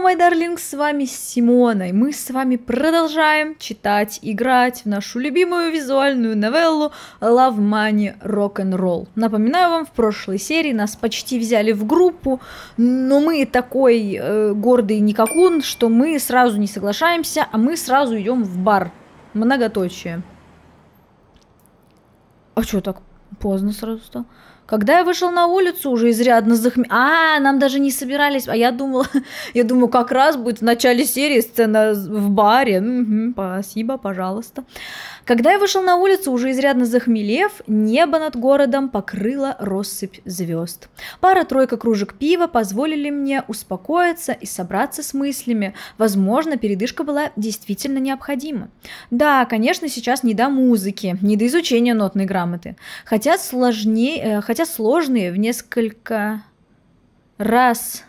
мой дарлинг, с вами Симона, и мы с вами продолжаем читать, играть в нашу любимую визуальную новеллу Love, Money, Rock'n'Roll. Напоминаю вам, в прошлой серии нас почти взяли в группу, но мы такой гордый никакун, что мы сразу не соглашаемся, а мы сразу идем в бар. Многоточие. А что так поздно сразу стало? Когда я вышел на улицу, уже изрядно нам даже не собирались. А я думала, как раз будет в начале серии сцена в баре. Спасибо, пожалуйста. Когда я вышел на улицу, уже изрядно захмелев, небо над городом покрыла россыпь звезд. Пара-тройка кружек пива позволили мне успокоиться и собраться с мыслями. Возможно, передышка была действительно необходима. Да, конечно, сейчас не до музыки, не до изучения нотной грамоты. Хотя сложные в несколько раз...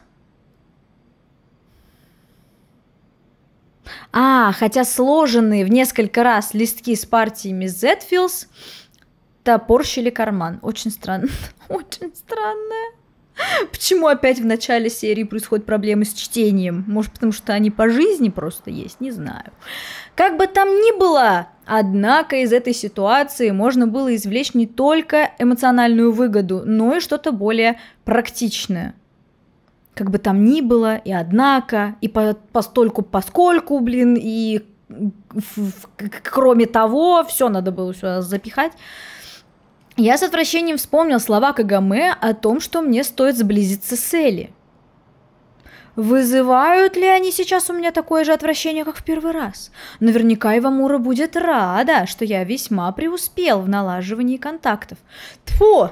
хотя сложенные в несколько раз листки с партиями Zfills топорщили карман. Очень странно. Очень странное. Почему опять в начале серии происходят проблемы с чтением? Может, потому что они по жизни просто есть? Не знаю. Как бы там ни было, однако из этой ситуации можно было извлечь не только эмоциональную выгоду, но и что-то более практичное. Как бы там ни было, и однако, и постольку-поскольку, и кроме того, все надо было сюда запихать. Я с отвращением вспомнил слова Кагаме о том, что мне стоит сблизиться с Элли. Вызывают ли они сейчас у меня такое же отвращение, как в первый раз? Наверняка Ивамура будет рада, что я весьма преуспел в налаживании контактов. Тьфу!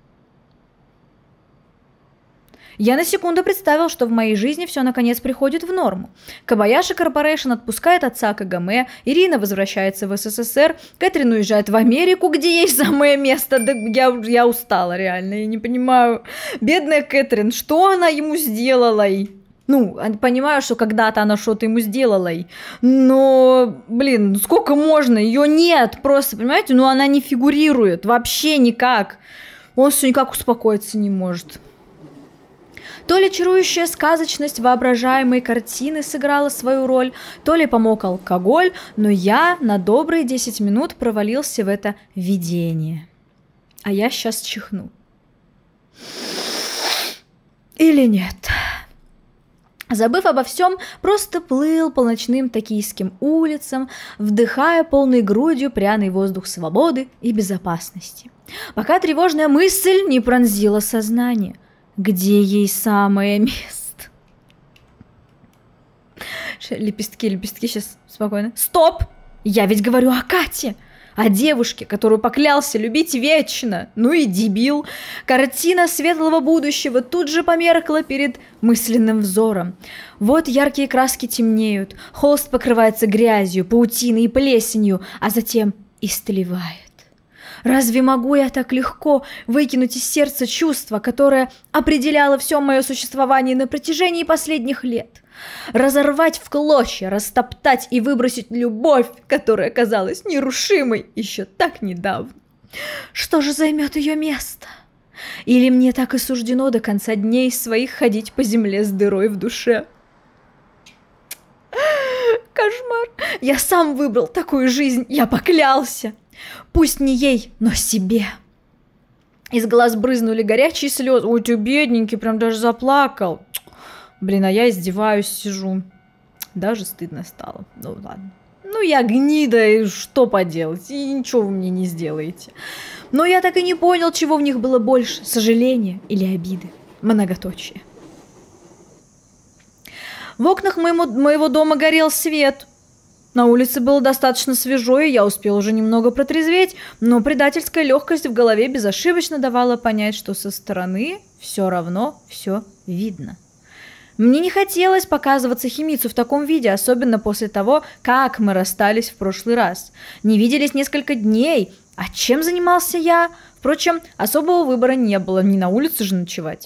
Я на секунду представил, что в моей жизни все наконец приходит в норму. Кобаяши Корпорейшн отпускает отца Кагаме, Ирина возвращается в СССР, Кэтрин уезжает в Америку, где ей самое место. Да я устала, реально, я не понимаю. Бедная Кэтрин, что она ему сделала? Понимаю, что когда-то она что-то ему сделала, но, сколько можно? Ее нет, просто, понимаете? Она не фигурирует, вообще никак. Он все никак успокоиться не может. То ли чарующая сказочность воображаемой картины сыграла свою роль, то ли помог алкоголь, но я на добрые 10 минут провалился в это видение. А я сейчас чихну. Или нет? Забыв обо всем, просто плыл по ночным токийским улицам, вдыхая полной грудью пряный воздух свободы и безопасности. Пока тревожная мысль не пронзила сознание. Где ей самое место? Лепестки, сейчас спокойно. Стоп! Я ведь говорю о Кате, о девушке, которую поклялся любить вечно. Ну и дебил. Картина светлого будущего тут же померкла перед мысленным взором. Вот яркие краски темнеют, холст покрывается грязью, паутиной и плесенью, а затем истлевает. Разве могу я так легко выкинуть из сердца чувство, которое определяло все мое существование на протяжении последних лет? Разорвать в клочья, растоптать и выбросить любовь, которая казалась нерушимой еще так недавно. Что же займет ее место? Или мне так и суждено до конца дней своих ходить по земле с дырой в душе? Кошмар! Я сам выбрал такую жизнь, я поклялся. Пусть не ей, но себе. Из глаз брызнули горячие слезы. Ой, ты бедненький, прям даже заплакал. А я издеваюсь, сижу. Даже стыдно стало. Ну ладно. Я гнида, и что поделать? И ничего вы мне не сделаете. Но я так и не понял, чего в них было больше. Сожаления или обиды. Многоточие. В окнах моего дома горел свет. На улице было достаточно свежо, и я успел уже немного протрезветь, но предательская легкость в голове безошибочно давала понять, что со стороны все равно все видно. Мне не хотелось показываться Химицу в таком виде, особенно после того, как мы расстались в прошлый раз. Не виделись несколько дней, а чем занимался я? Впрочем, особого выбора не было, не на улице же ночевать.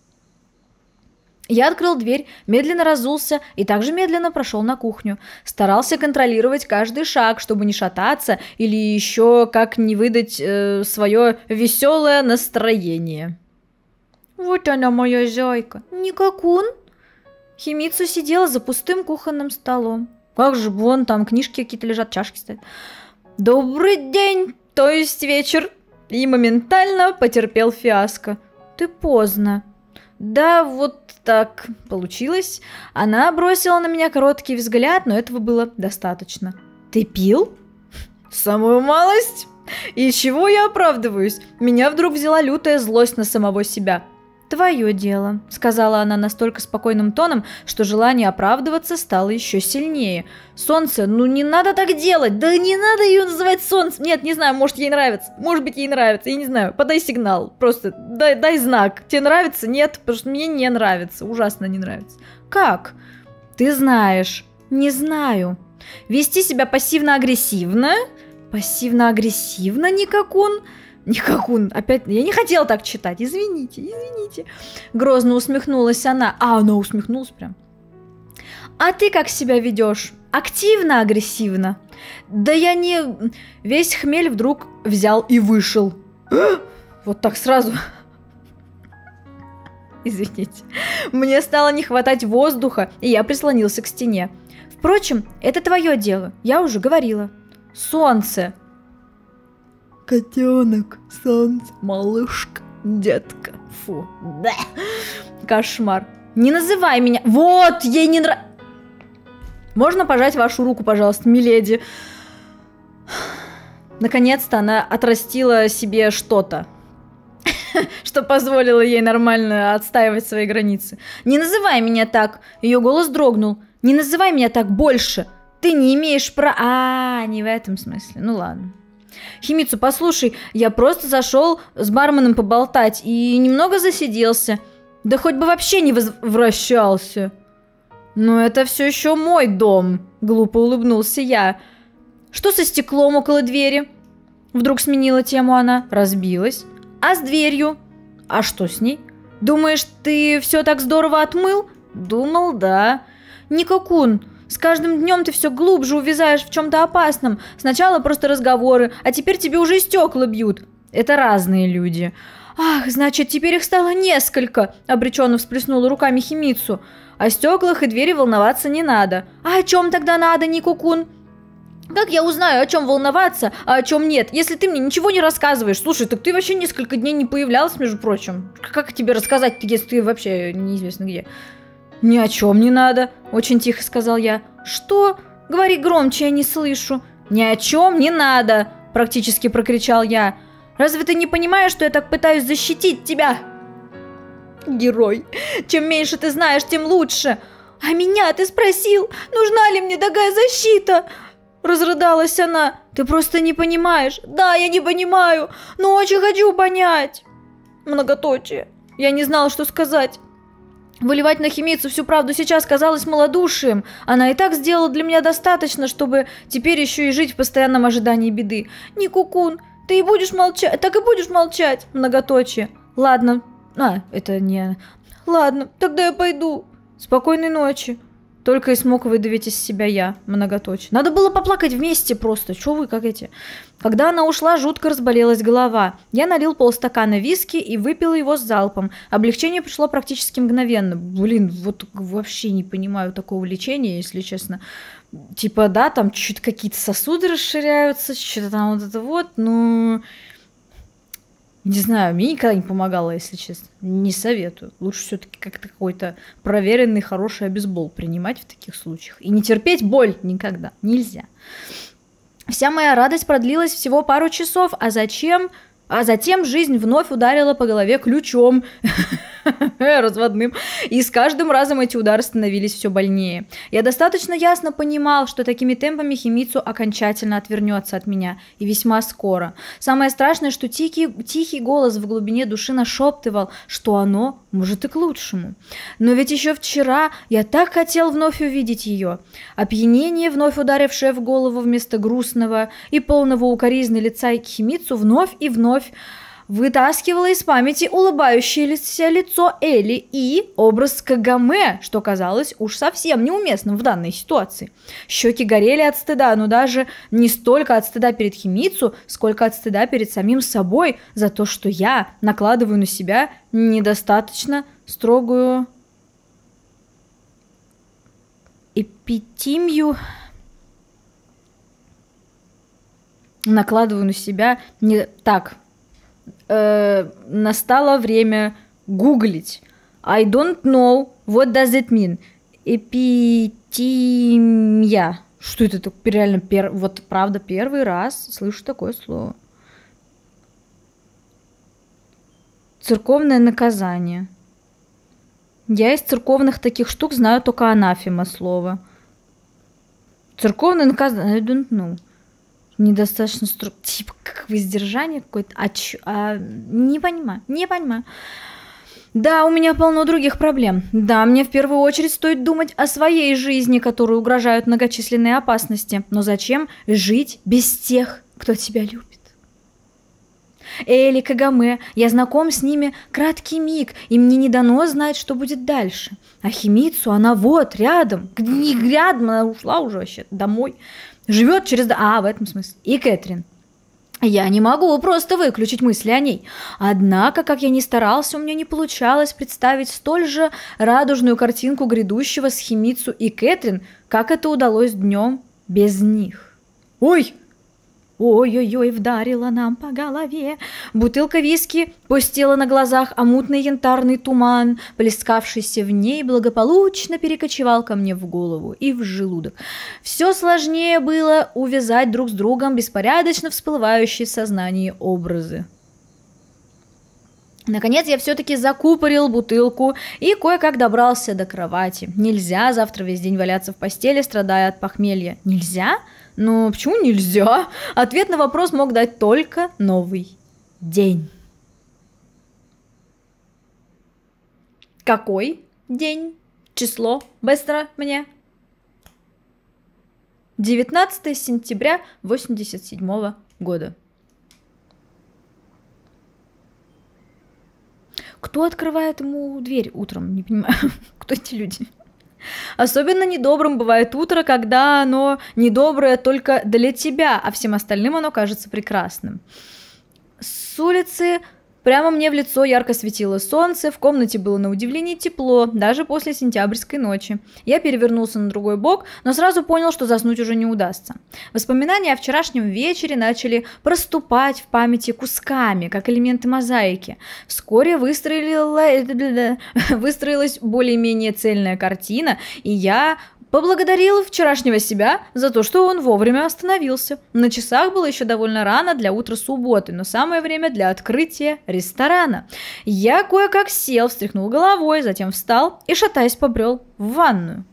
Я открыл дверь, медленно разулся и также медленно прошел на кухню. Старался контролировать каждый шаг, чтобы не шататься или еще как не выдать свое веселое настроение. Вот она, моя зайка. Никакун. Химицу сидела за пустым кухонным столом. Как же, вон там книжки какие-то лежат, чашки стоят. Добрый день, то есть вечер. И моментально потерпел фиаско. Ты поздно. Да, вот так получилось. Она бросила на меня короткий взгляд, но этого было достаточно. Ты пил? Самую малость. И чего я оправдываюсь? Меня вдруг взяла лютая злость на самого себя. «Твое дело», — сказала она настолько спокойным тоном, что желание оправдываться стало еще сильнее. «Солнце, ну не надо так делать! Да не надо ее называть солнцем! Нет, не знаю, может ей нравится. Может быть ей нравится, я не знаю. Подай сигнал, просто дай знак. Тебе нравится? Нет, потому что мне не нравится. Ужасно не нравится». «Как?» «Ты знаешь». «Не знаю». «Вести себя пассивно-агрессивно?» «Пассивно-агрессивно, Никакун?» Никакун, опять, я не хотела так читать, извините. Грозно усмехнулась она, а она усмехнулась прям. А ты как себя ведешь? Активно-агрессивно? Да я не... Весь хмель вдруг взял и вышел. Вот так сразу. Извините. Мне стало не хватать воздуха, и я прислонился к стене. Впрочем, это твое дело, я уже говорила. Солнце. Котенок, солнце, малышка, детка. Фу, да. Кошмар. Не называй меня. Вот, ей не нравится. Можно пожать вашу руку, пожалуйста, миледи? Наконец-то она отрастила себе что-то, что позволило ей нормально отстаивать свои границы. Не называй меня так. Ее голос дрогнул. Не называй меня так больше. Ты не имеешь права... А, не в этом смысле. Ну ладно. Химицу, послушай, я просто зашел с барменом поболтать и немного засиделся. Да хоть бы вообще не возвращался. Но это все еще мой дом, глупо улыбнулся я. Что со стеклом около двери? Вдруг сменила тему она. Разбилась. А с дверью? А что с ней? Думаешь, ты все так здорово отмыл? Думал, да. Никакун. С каждым днем ты все глубже увязаешь в чем-то опасном. Сначала просто разговоры, а теперь тебе уже и стекла бьют. Это разные люди. Ах, значит, теперь их стало несколько, обреченно всплеснула руками Химицу. О стеклах и двери волноваться не надо. А о чем тогда надо, Никакун? Как я узнаю, о чем волноваться, а о чем нет, если ты мне ничего не рассказываешь? Слушай, так ты вообще несколько дней не появлялась, между прочим. Как тебе рассказать, если ты вообще неизвестно где? «Ни о чем не надо», – очень тихо сказал я. «Что? Говори громче, я не слышу». «Ни о чем не надо», – практически прокричал я. «Разве ты не понимаешь, что я так пытаюсь защитить тебя?» «Герой, чем меньше ты знаешь, тем лучше». «А меня ты спросил, нужна ли мне такая защита?» Разрыдалась она. «Ты просто не понимаешь». «Да, я не понимаю, но очень хочу понять». Многоточие. Я не знала, что сказать. Выливать на Химицу всю правду сейчас казалось малодушием. Она и так сделала для меня достаточно, чтобы теперь еще и жить в постоянном ожидании беды. Никакун, ты и будешь молчать, так и будешь молчать. Многоточие. Ладно. Это не... Ладно, тогда я пойду. Спокойной ночи. Только и смог выдавить из себя я, многоточие. Надо было поплакать вместе просто. Чё вы как эти? Когда она ушла, жутко разболелась голова. Я налил полстакана виски и выпил его с залпом. Облегчение пришло практически мгновенно. Блин, вот вообще не понимаю такого лечения, если честно. Типа, да, там чуть-чуть какие-то сосуды расширяются, что-то там вот это вот, ну... Не знаю, мне никогда не помогало, если честно. Не советую. Лучше все-таки как-то какой-то проверенный, хороший обезбол принимать в таких случаях. И не терпеть боль никогда. Нельзя. Вся моя радость продлилась всего пару часов, а затем жизнь вновь ударила по голове ключом разводным, и с каждым разом эти удары становились все больнее. Я достаточно ясно понимал, что такими темпами Химицу окончательно отвернется от меня, и весьма скоро. Самое страшное, что тихий голос в глубине души нашептывал, что оно может и к лучшему. Но ведь еще вчера я так хотел вновь увидеть ее. Опьянение, вновь ударившее в голову вместо грустного и полного укоризны лица Химицу, вновь и вновь вытаскивала из памяти улыбающееся лицо Эли и образ Кагаме, что казалось уж совсем неуместным в данной ситуации. Щеки горели от стыда, но даже не столько от стыда перед Химицу, сколько от стыда перед самим собой за то, что я накладываю на себя недостаточно строгую эпитимию накладываю на себя. Не так. Настало время гуглить. I don't know what does it mean. Эпитимия. Что это такое? Реально, вот правда, первый раз слышу такое слово. Церковное наказание. Я из церковных таких штук знаю только анафема слово. Церковное наказание. I don't know. Недостаточно типа как воздержание какое-то. Не понимаю. Да, у меня полно других проблем. Да, мне в первую очередь стоит думать о своей жизни, которой угрожают многочисленные опасности. Но зачем жить без тех, кто тебя любит? Эли, Кагаме, я знаком с ними краткий миг, и мне не дано знать, что будет дальше. А Химицу, она вот, рядом. Не рядом, она ушла уже вообще домой. Живет через... в этом смысле. И Кэтрин. Я не могу просто выключить мысли о ней. Однако, как я ни старался, у меня не получалось представить столь же радужную картинку грядущего с Химицу и Кэтрин, как это удалось днем без них. Ой-ой-ой, вдарила нам по голове. Бутылка виски пустила на глазах, а мутный янтарный туман, плескавшийся в ней, благополучно перекочевал ко мне в голову и в желудок. Все сложнее было увязать друг с другом беспорядочно всплывающие в сознании образы. Наконец я все-таки закупорил бутылку и кое-как добрался до кровати. Нельзя завтра весь день валяться в постели, страдая от похмелья. Нельзя? Ну, почему нельзя? Ответ на вопрос мог дать только новый день. Какой день? Число? Быстро мне. 19 сентября 1987 года. Кто открывает ему дверь утром? Не понимаю, кто эти люди? Особенно недобрым бывает утро, когда оно недоброе только для тебя, а всем остальным оно кажется прекрасным. С улицы прямо мне в лицо ярко светило солнце, в комнате было на удивление тепло, даже после сентябрьской ночи. Я перевернулся на другой бок, но сразу понял, что заснуть уже не удастся. Воспоминания о вчерашнем вечере начали проступать в памяти кусками, как элементы мозаики. Вскоре выстроилась более-менее цельная картина, и я поблагодарил вчерашнего себя за то, что он вовремя остановился. На часах было еще довольно рано для утра субботы, но самое время для открытия ресторана. Я кое-как сел, встряхнул головой, затем встал и, шатаясь, побрел в ванную.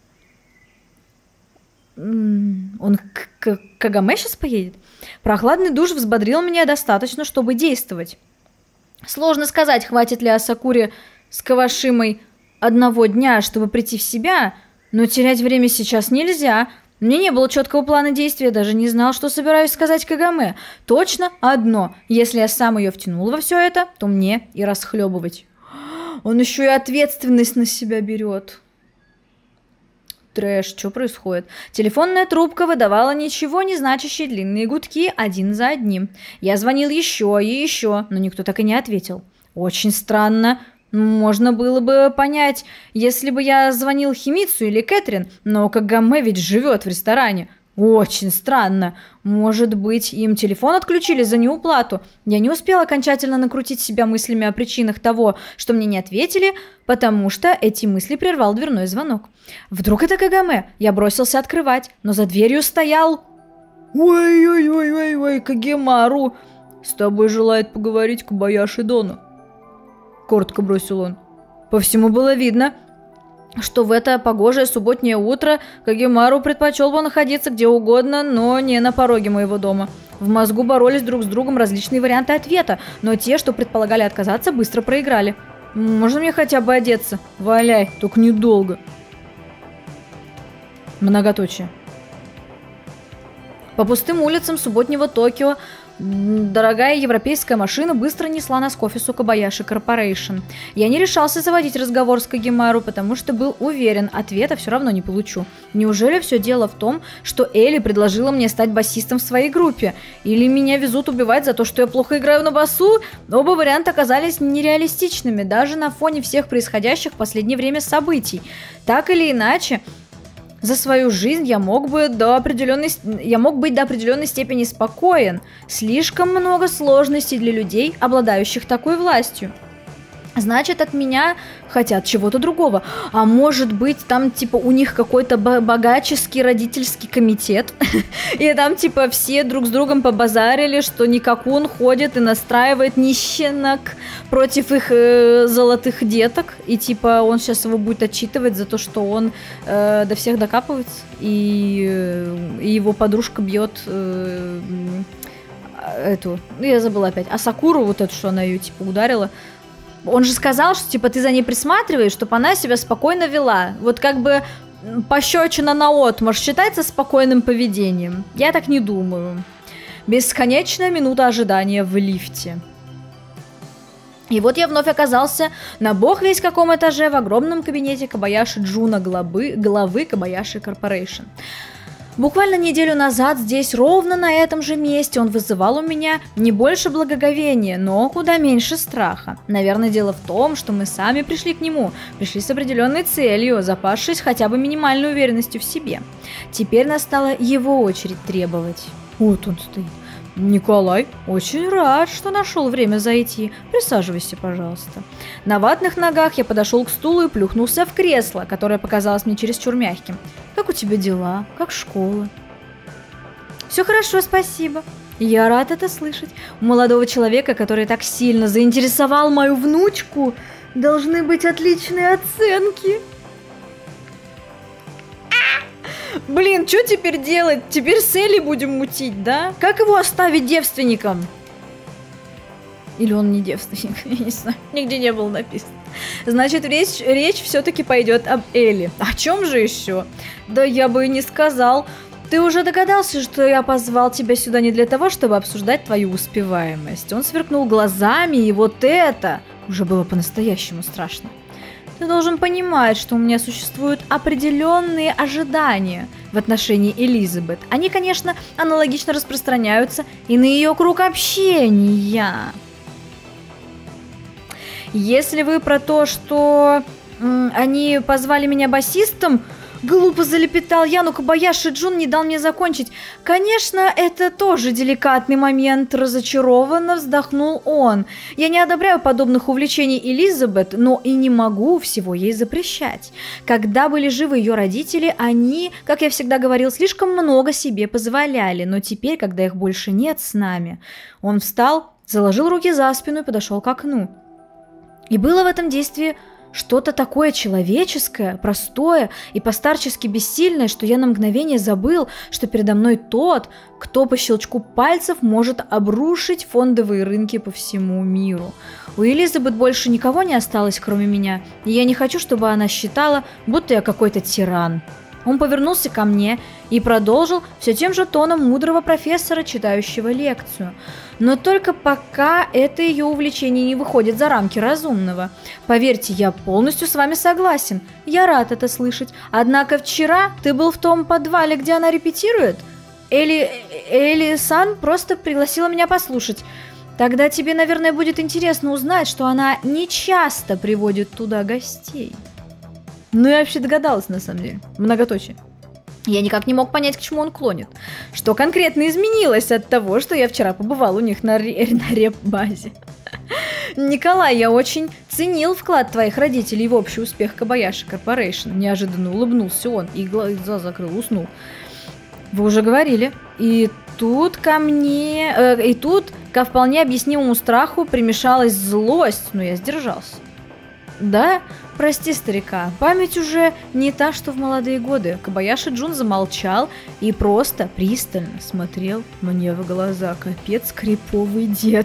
Он к Кагаме сейчас поедет? Прохладный душ взбодрил меня достаточно, чтобы действовать. Сложно сказать, хватит ли Асакуре с Кавашимой одного дня, чтобы прийти в себя, но терять время сейчас нельзя. Мне не было четкого плана действия, даже не знал, что собираюсь сказать Кагаме. Точно одно: если я сам ее втянул во все это, то мне и расхлебывать. Он еще и ответственность на себя берет. Трэш, что происходит? Телефонная трубка выдавала ничего не значащие длинные гудки один за одним. Я звонил еще и еще, но никто так и не ответил. Очень странно. Можно было бы понять, если бы я звонил Химицу или Кэтрин, но Кагаме ведь живет в ресторане. Очень странно. Может быть, им телефон отключили за неуплату? Я не успела окончательно накрутить себя мыслями о причинах того, что мне не ответили, потому что эти мысли прервал дверной звонок. Вдруг это Кагаме? Я бросился открывать, но за дверью стоял... Ой-ой-ой-ой-ой, Кагемару! С тобой желает поговорить Кобаяши Доно. Коротко бросил он. По всему было видно, что в это погожее субботнее утро Кагемару предпочел бы находиться где угодно, но не на пороге моего дома. В мозгу боролись друг с другом различные варианты ответа, но те, что предполагали отказаться, быстро проиграли. Можно мне хотя бы одеться? Валяй, только недолго. Многоточие. По пустым улицам субботнего Токио дорогая европейская машина быстро несла нас к офису Кобаяши Корпорейшн. Я не решался заводить разговор с Кагемару, потому что был уверен, ответа все равно не получу. Неужели все дело в том, что Эли предложила мне стать басистом в своей группе? Или меня везут убивать за то, что я плохо играю на басу? Оба варианта оказались нереалистичными, даже на фоне всех происходящих в последнее время событий. Так или иначе, За свою жизнь я мог быть до определенной степени спокоен. Слишком много сложностей для людей, обладающих такой властью. Значит, от меня хотят чего-то другого. А может быть, там, типа, у них какой-то богаческий родительский комитет. И там, типа, все друг с другом побазарили, что Никакун ходит и настраивает нищенок против их золотых деток. И, типа, он сейчас его будет отчитывать за то, что он до всех докапывается. И его подружка бьет эту... Я забыла опять. Асакуру, вот эту, что она ее, типа, ударила. Он же сказал, что, типа, ты за ней присматриваешь, чтобы она себя спокойно вела. Вот как бы пощечина наотмашь считается спокойным поведением? Я так не думаю. Бесконечная минута ожидания в лифте. И вот я вновь оказался на бог весь каком этаже в огромном кабинете Кобаяши Джуна, главы Кобаяши Корпорейшн. Буквально неделю назад здесь, ровно на этом же месте, он вызывал у меня не больше благоговения, но куда меньше страха. Наверное, дело в том, что мы сами пришли к нему, пришли с определенной целью, запасшись хотя бы минимальной уверенностью в себе. Теперь настала его очередь требовать. Вот он стоит. Николай, очень рад, что нашел время зайти. Присаживайся, пожалуйста. На ватных ногах я подошел к стулу и плюхнулся в кресло, которое показалось мне чересчур мягким. Как у тебя дела? Как школа? Все хорошо, спасибо. Я рад это слышать. У молодого человека, который так сильно заинтересовал мою внучку, должны быть отличные оценки. Блин, что теперь делать? Теперь с Элли будем мутить, да? Как его оставить девственником? Или он не девственник? Я не знаю. Нигде не было написано. Значит, речь все-таки пойдет об Элли. О чем же еще? Да я бы и не сказал. Ты уже догадался, что я позвал тебя сюда не для того, чтобы обсуждать твою успеваемость. Он сверкнул глазами, и вот это уже было по-настоящему страшно. Ты должен понимать, что у меня существуют определенные ожидания в отношении Элизабет. Они, конечно, аналогично распространяются и на ее круг общения. Если вы про то, что они позвали меня басистом, глупо залепетал я, но Кобаяши Джун не дал мне закончить. Конечно, это тоже деликатный момент, разочарованно вздохнул он. Я не одобряю подобных увлечений Элизабет, но и не могу всего ей запрещать. Когда были живы ее родители, они, как я всегда говорил, слишком много себе позволяли, но теперь, когда их больше нет с нами, он встал, заложил руки за спину и подошел к окну. И было в этом действии что-то такое человеческое, простое и постарчески бессильное, что я на мгновение забыл, что передо мной тот, кто по щелчку пальцев может обрушить фондовые рынки по всему миру. У Элизабет больше никого не осталось, кроме меня, и я не хочу, чтобы она считала, будто я какой-то тиран. Он повернулся ко мне и продолжил все тем же тоном мудрого профессора, читающего лекцию. Но только пока это ее увлечение не выходит за рамки разумного. Поверьте, я полностью с вами согласен. Я рад это слышать. Однако вчера ты был в том подвале, где она репетирует? Элли-сан просто пригласила меня послушать. Тогда тебе, наверное, будет интересно узнать, что она не часто приводит туда гостей. Ну, я вообще догадалась, на самом деле. Многоточие. Я никак не мог понять, к чему он клонит. Что конкретно изменилось от того, что я вчера побывал у них на реп-базе. Николай, я очень ценил вклад твоих родителей в общий успех Кобаяши Корпорейшн. Неожиданно улыбнулся он и глаза закрыл, уснул. Вы уже говорили. И тут ко вполне объяснимому страху примешалась злость, но я сдержался. Да, прости, старика, память уже не та, что в молодые годы. Кобаяши Джун замолчал и просто пристально смотрел мне в глаза. Капец, криповый дед.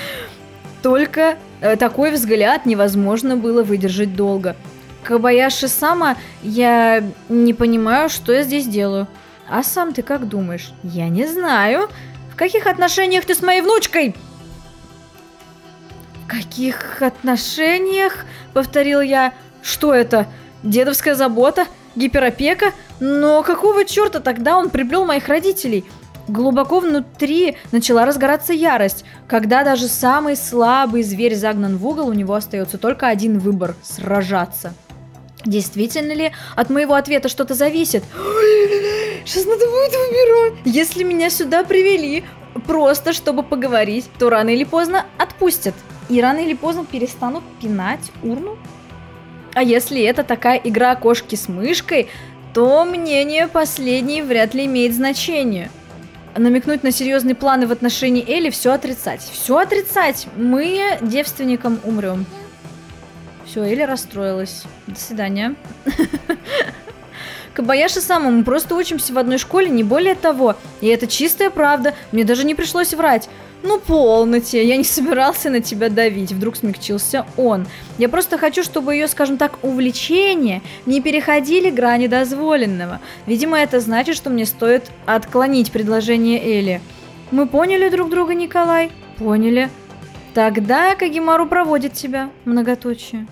Только такой взгляд невозможно было выдержать долго. Кобаяши-сама, я не понимаю, что я здесь делаю. А сам ты как думаешь? Я не знаю. В каких отношениях ты с моей внучкой? В каких отношениях? Повторил я. Что это? Дедовская забота? Гиперопека? Но какого черта тогда он приплел моих родителей? Глубоко внутри начала разгораться ярость. Когда даже самый слабый зверь загнан в угол, у него остается только один выбор – сражаться. Действительно ли от моего ответа что-то зависит? Сейчас надо будет выбирать. Если меня сюда привели просто чтобы поговорить, то рано или поздно отпустят. И рано или поздно перестанут пинать урну. А если это такая игра кошки с мышкой, то мнение последней вряд ли имеет значение. Намекнуть на серьезные планы в отношении Элли, все отрицать. Все отрицать. Мы девственником умрем. Все, Элли расстроилась. До свидания. Кобаяши-сама, мы просто учимся в одной школе, не более того. И это чистая правда. Мне даже не пришлось врать. Ну, полноте, я не собирался на тебя давить. Вдруг смягчился он. Я просто хочу, чтобы ее, скажем так, увлечения не переходили грани дозволенного. Видимо, это значит, что мне стоит отклонить предложение Элли. Мы поняли друг друга, Николай? Поняли. Тогда Кагимару проводит тебя. Многоточие.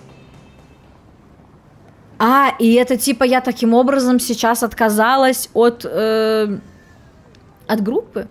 А, и это типа я таким образом сейчас отказалась от группы?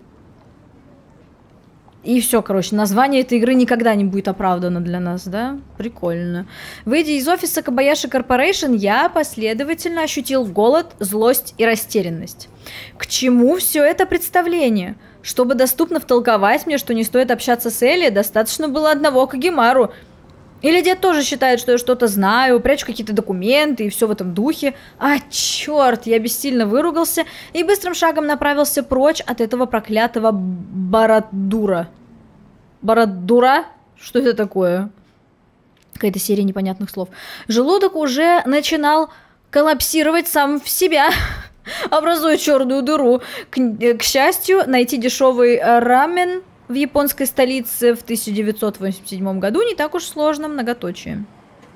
И все, короче, название этой игры никогда не будет оправдано для нас, да? Прикольно. Выйдя из офиса Кобаяши Корпорейшн, я последовательно ощутил голод, злость и растерянность. К чему все это представление? Чтобы доступно втолковать мне, что не стоит общаться с Элли, достаточно было одного Кагимару. Или дед тоже считает, что я что-то знаю, прячу какие-то документы и все в этом духе. А, черт, я бессильно выругался и быстрым шагом направился прочь от этого проклятого Барадура. Барадура? Что это такое? Какая-то серия непонятных слов. Желудок уже начинал коллапсировать сам в себя, образуя черную дыру. К счастью, найти дешевый рамен в японской столице в 1987 году не так уж сложно, многоточие.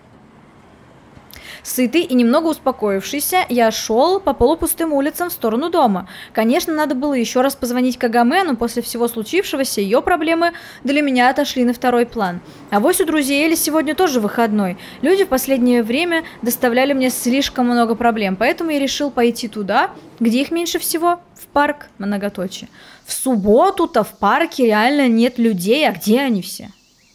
Сытый и немного успокоившийся, я шел по полупустым улицам в сторону дома. Конечно, надо было еще раз позвонить Кагаме, но после всего случившегося ее проблемы для меня отошли на второй план. Авось у друзей Элли сегодня тоже выходной. Люди в последнее время доставляли мне слишком много проблем, поэтому я решил пойти туда, где их меньше всего, в парк, многоточие. В субботу-то в парке реально нет людей, а где они все?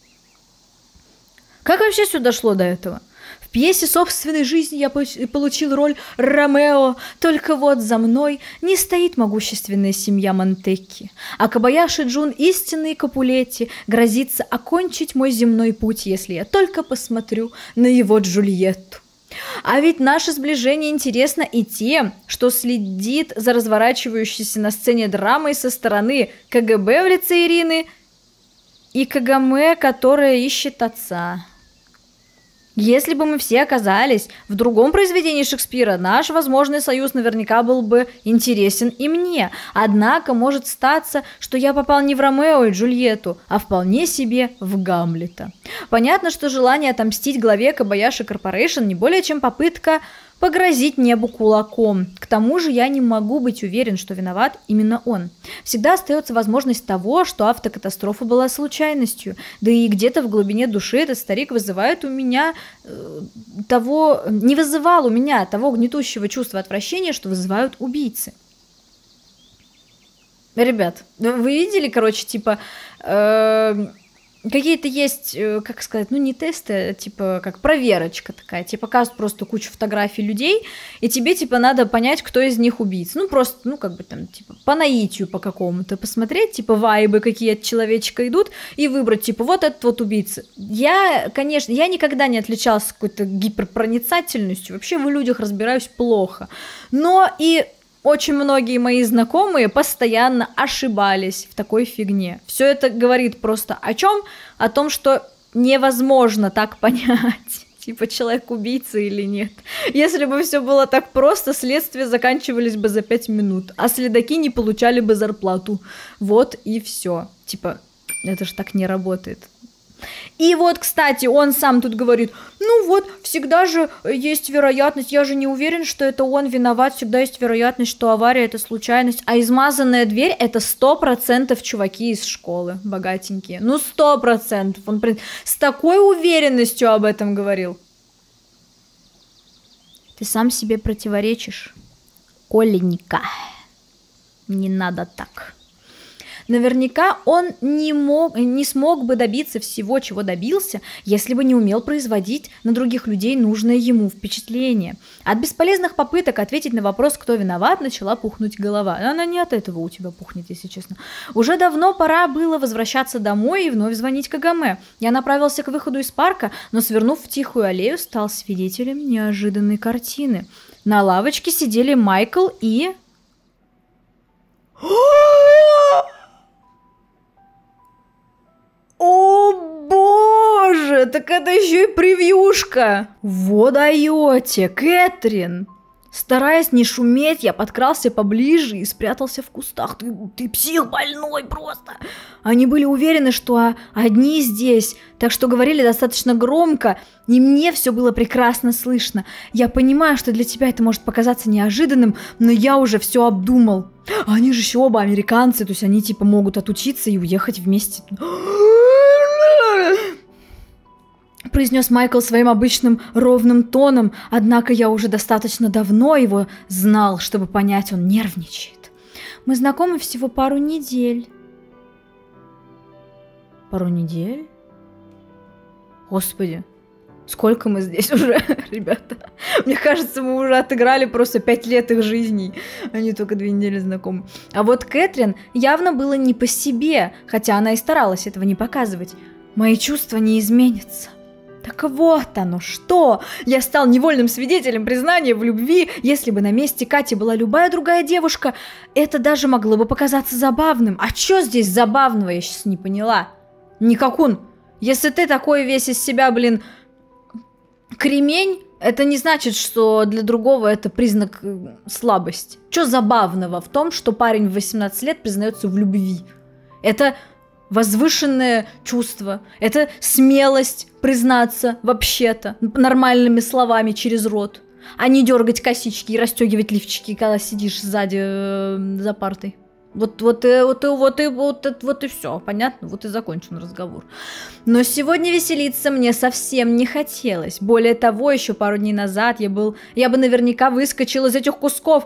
Как вообще все дошло до этого? В пьесе собственной жизни я получил роль Ромео, только вот за мной не стоит могущественная семья Монтекки, а Кобаяши Джун, истинный Капулетти, грозится окончить мой земной путь, если я только посмотрю на его Джульетту. А ведь наше сближение интересно и тем, что следит за разворачивающейся на сцене драмой со стороны КГБ в лице Ирины и Кагаме, которая ищет отца. Если бы мы все оказались в другом произведении Шекспира, наш возможный союз наверняка был бы интересен и мне. Однако может статься, что я попал не в Ромео и Джульетту, а вполне себе в Гамлета. Понятно, что желание отомстить главе Кобаяши Корпорейшн не более чем попытка погрозить небу кулаком. К тому же я не могу быть уверен, что виноват именно он. Всегда остается возможность того, что автокатастрофа была случайностью. Да и где-то в глубине души этот старик вызывает у меня не вызывал у меня того гнетущего чувства отвращения, что вызывают убийцы. Ребят, вы видели, короче, типа... Какие-то есть, как сказать, ну не тесты, а типа как проверочка такая. Тебе показывают просто кучу фотографий людей, и тебе типа надо понять, кто из них убийца. Ну просто, ну как бы там, типа по наитию по какому-то посмотреть, типа вайбы какие от человечка идут, и выбрать, типа вот этот вот убийца. Я, конечно, я никогда не отличалась какой-то гиперпроницательностью, вообще в людях разбираюсь плохо. Но и... очень многие мои знакомые постоянно ошибались в такой фигне. Все это говорит просто о чем? О том, что невозможно так понять, типа человек убийца или нет. Если бы все было так просто, следствия заканчивались бы за 5 минут, а следаки не получали бы зарплату. Вот и все. Типа, это же так не работает. И вот, кстати, он сам тут говорит, ну вот, всегда же есть вероятность, я же не уверен, что это он виноват, всегда есть вероятность, что авария это случайность, а измазанная дверь это 100% чуваки из школы, богатенькие, ну 100%, он с такой уверенностью об этом говорил. Ты сам себе противоречишь, Коленька, не надо так. Наверняка он не смог бы добиться всего, чего добился, если бы не умел производить на других людей нужное ему впечатление. От бесполезных попыток ответить на вопрос, кто виноват, начала пухнуть голова. Она не от этого у тебя пухнет, если честно. Уже давно пора было возвращаться домой и вновь звонить Кагаме. Я направился к выходу из парка, но, свернув в тихую аллею, стал свидетелем неожиданной картины. На лавочке сидели Майкл и... О боже, так это еще и превьюшка! Вот даете, Кэтрин! Стараясь не шуметь, я подкрался поближе и спрятался в кустах. Ты псих больной просто! Они были уверены, что одни здесь, так что говорили достаточно громко, и мне все было прекрасно слышно. Я понимаю, что для тебя это может показаться неожиданным, но я уже все обдумал. Они же еще оба американцы, то есть они типа могут отучиться и уехать вместе. Произнес Майкл своим обычным ровным тоном, однако я уже достаточно давно его знал, чтобы понять, он нервничает. Мы знакомы всего пару недель. Пару недель? Господи, сколько мы здесь уже, ребята? Мне кажется, мы уже отыграли просто 5 лет их жизней, они только 2 недели знакомы. А вот Кэтрин явно было не по себе, хотя она и старалась этого не показывать. Мои чувства не изменятся. Так вот оно что! Я стал невольным свидетелем признания в любви. Если бы на месте Кати была любая другая девушка, это даже могло бы показаться забавным. А что здесь забавного, я сейчас не поняла. Никакун, если ты такой весь из себя, блин, кремень, это не значит, что для другого это признак слабости. Что забавного в том, что парень в 18 лет признается в любви? Это... возвышенное чувство, это смелость признаться вообще-то нормальными словами через рот, а не дергать косички и расстегивать лифчики, когда сидишь сзади за партой. Вот и все, понятно? Вот и закончен разговор. Но сегодня веселиться мне совсем не хотелось. Более того, еще пару дней назад я бы наверняка выскочил из этих кусков